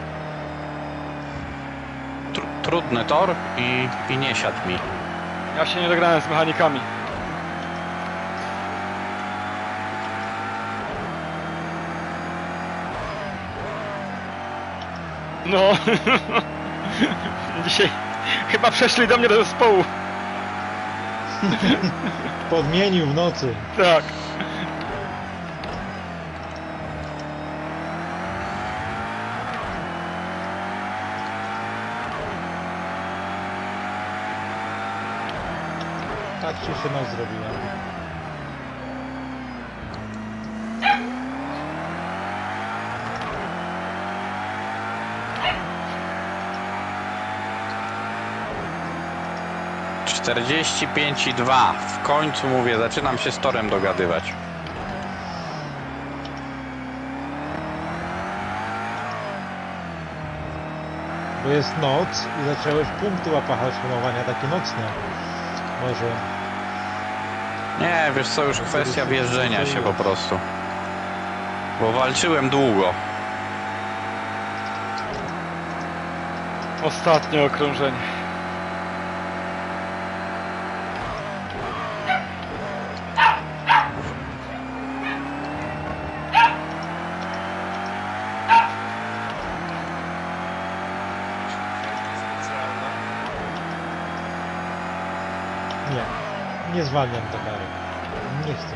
tr trudny tor i, i nie siadł mi. Ja się nie dograłem z mechanikami. No. Dzisiaj chyba przeszli do mnie do zespołu. Podmienił w nocy. Tak. Tak ci się noc zrobiła. czterdzieści pięć i dwa. W końcu mówię, zaczynam się z torem dogadywać. Bo jest noc i zacząłeś punkty łapać hamowania, takie nocne. Może. Nie, wiesz co, już kwestia wjeżdżenia się po prostu. Bo walczyłem długo. Ostatnie okrążenie. Nie. Nie zwalniam towaru. Nie chcę.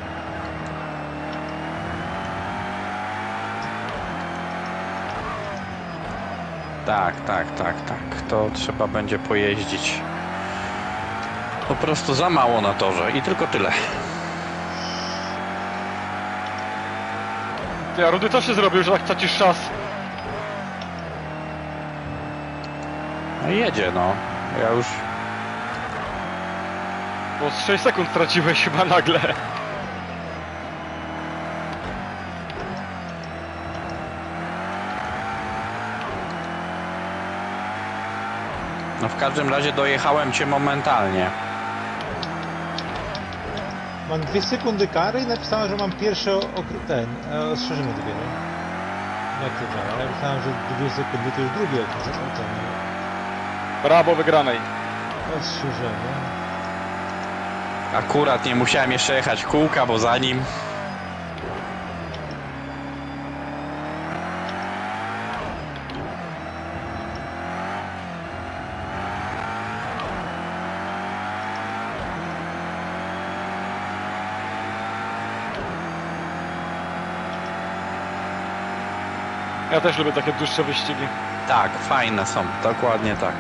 Tak, tak, tak, tak. To trzeba będzie pojeździć. Po prostu za mało na torze i tylko tyle. Ty, a Rudy co się zrobił, że tak tracisz czas? No i jedzie, no. Ja już... Bo z sześć sekund straciłeś chyba nagle. No w każdym razie dojechałem cię momentalnie. Mam dwie sekundy kary i napisałem, że mam pierwsze okr- ten, e, ostrzeżenie dopiero. Jak to działa? Ja myślałem, że dwie sekundy to już drugie ostrzeżenie. Brawo wygranej. Ostrzeżenie. Akurat nie musiałem jeszcze jechać kółka, bo za nim... Ja też lubię takie dłuższe wyścigi. Tak, fajne są, dokładnie tak.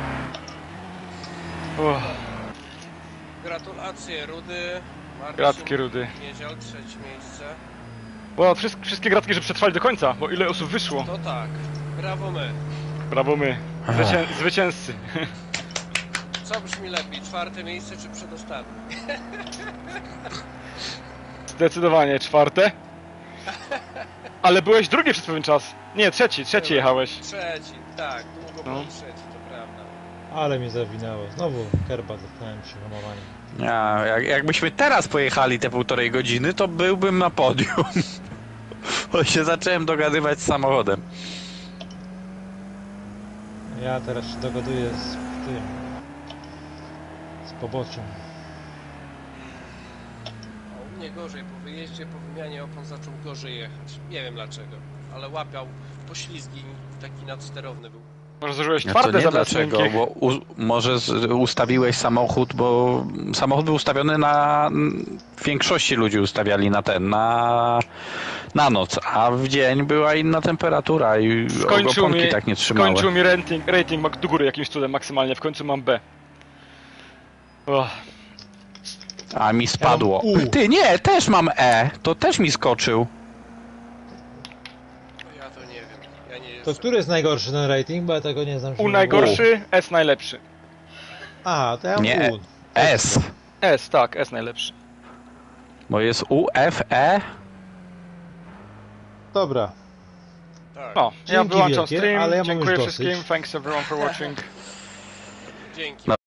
Uff, Gratulacje, Rudy. Marcin, gratki Rudy. Niedziel, trzecie miejsce. Bo wszystkie, wszystkie gratki, że przetrwali do końca, bo ile osób wyszło. To tak, brawo my. Brawo my. Zwycię zwycięzcy. Co brzmi lepiej, czwarte miejsce czy przedostatnie? Zdecydowanie czwarte. Ale byłeś drugi przez pewien czas. Nie, trzeci, trzeci jechałeś. Trzeci, tak, długo No. był trzeci, to prawda. Ale mnie zawinęło. Znowu kerba dostałem przy hamowaniu. Ja, jak, jakbyśmy teraz pojechali te półtorej godziny, to byłbym na podium. Bo się zacząłem dogadywać z samochodem. Ja teraz się dogaduję z tym. Z poboczem. A u mnie gorzej, po wyjeździe, po wymianie opon zaczął gorzej jechać. Nie wiem dlaczego, ale łapiał poślizgi, taki nadsterowny był. Może zużyłeś Ja to twarde nie zamiast dlaczego, miękkich. bo u, może z, ustawiłeś samochód, bo samochód był ustawiony na... W większości ludzi ustawiali na ten, na, na noc, a w dzień była inna temperatura i Skończył oponki mi, tak nie trzymały. skończył mi rating, rating mak- do góry jakimś cudem maksymalnie, w końcu mam B. Och. A mi spadło. Ja mam U. Ty, nie, też mam E, to też mi skoczył. Ja to nie wiem, ja nie To jestem. który jest najgorszy ten rating? Bo ja tego nie znam. U najgorszy, S najlepszy. Aha, to ja mam Nie, U. S. S, tak, S najlepszy. Bo jest U, F, E. Dobra. Tak, No, ja Dzięki wyłączam wielkie, stream, ale ja mam dziękuję już wszystkim, dosyć. thanks everyone for watching. dzięki.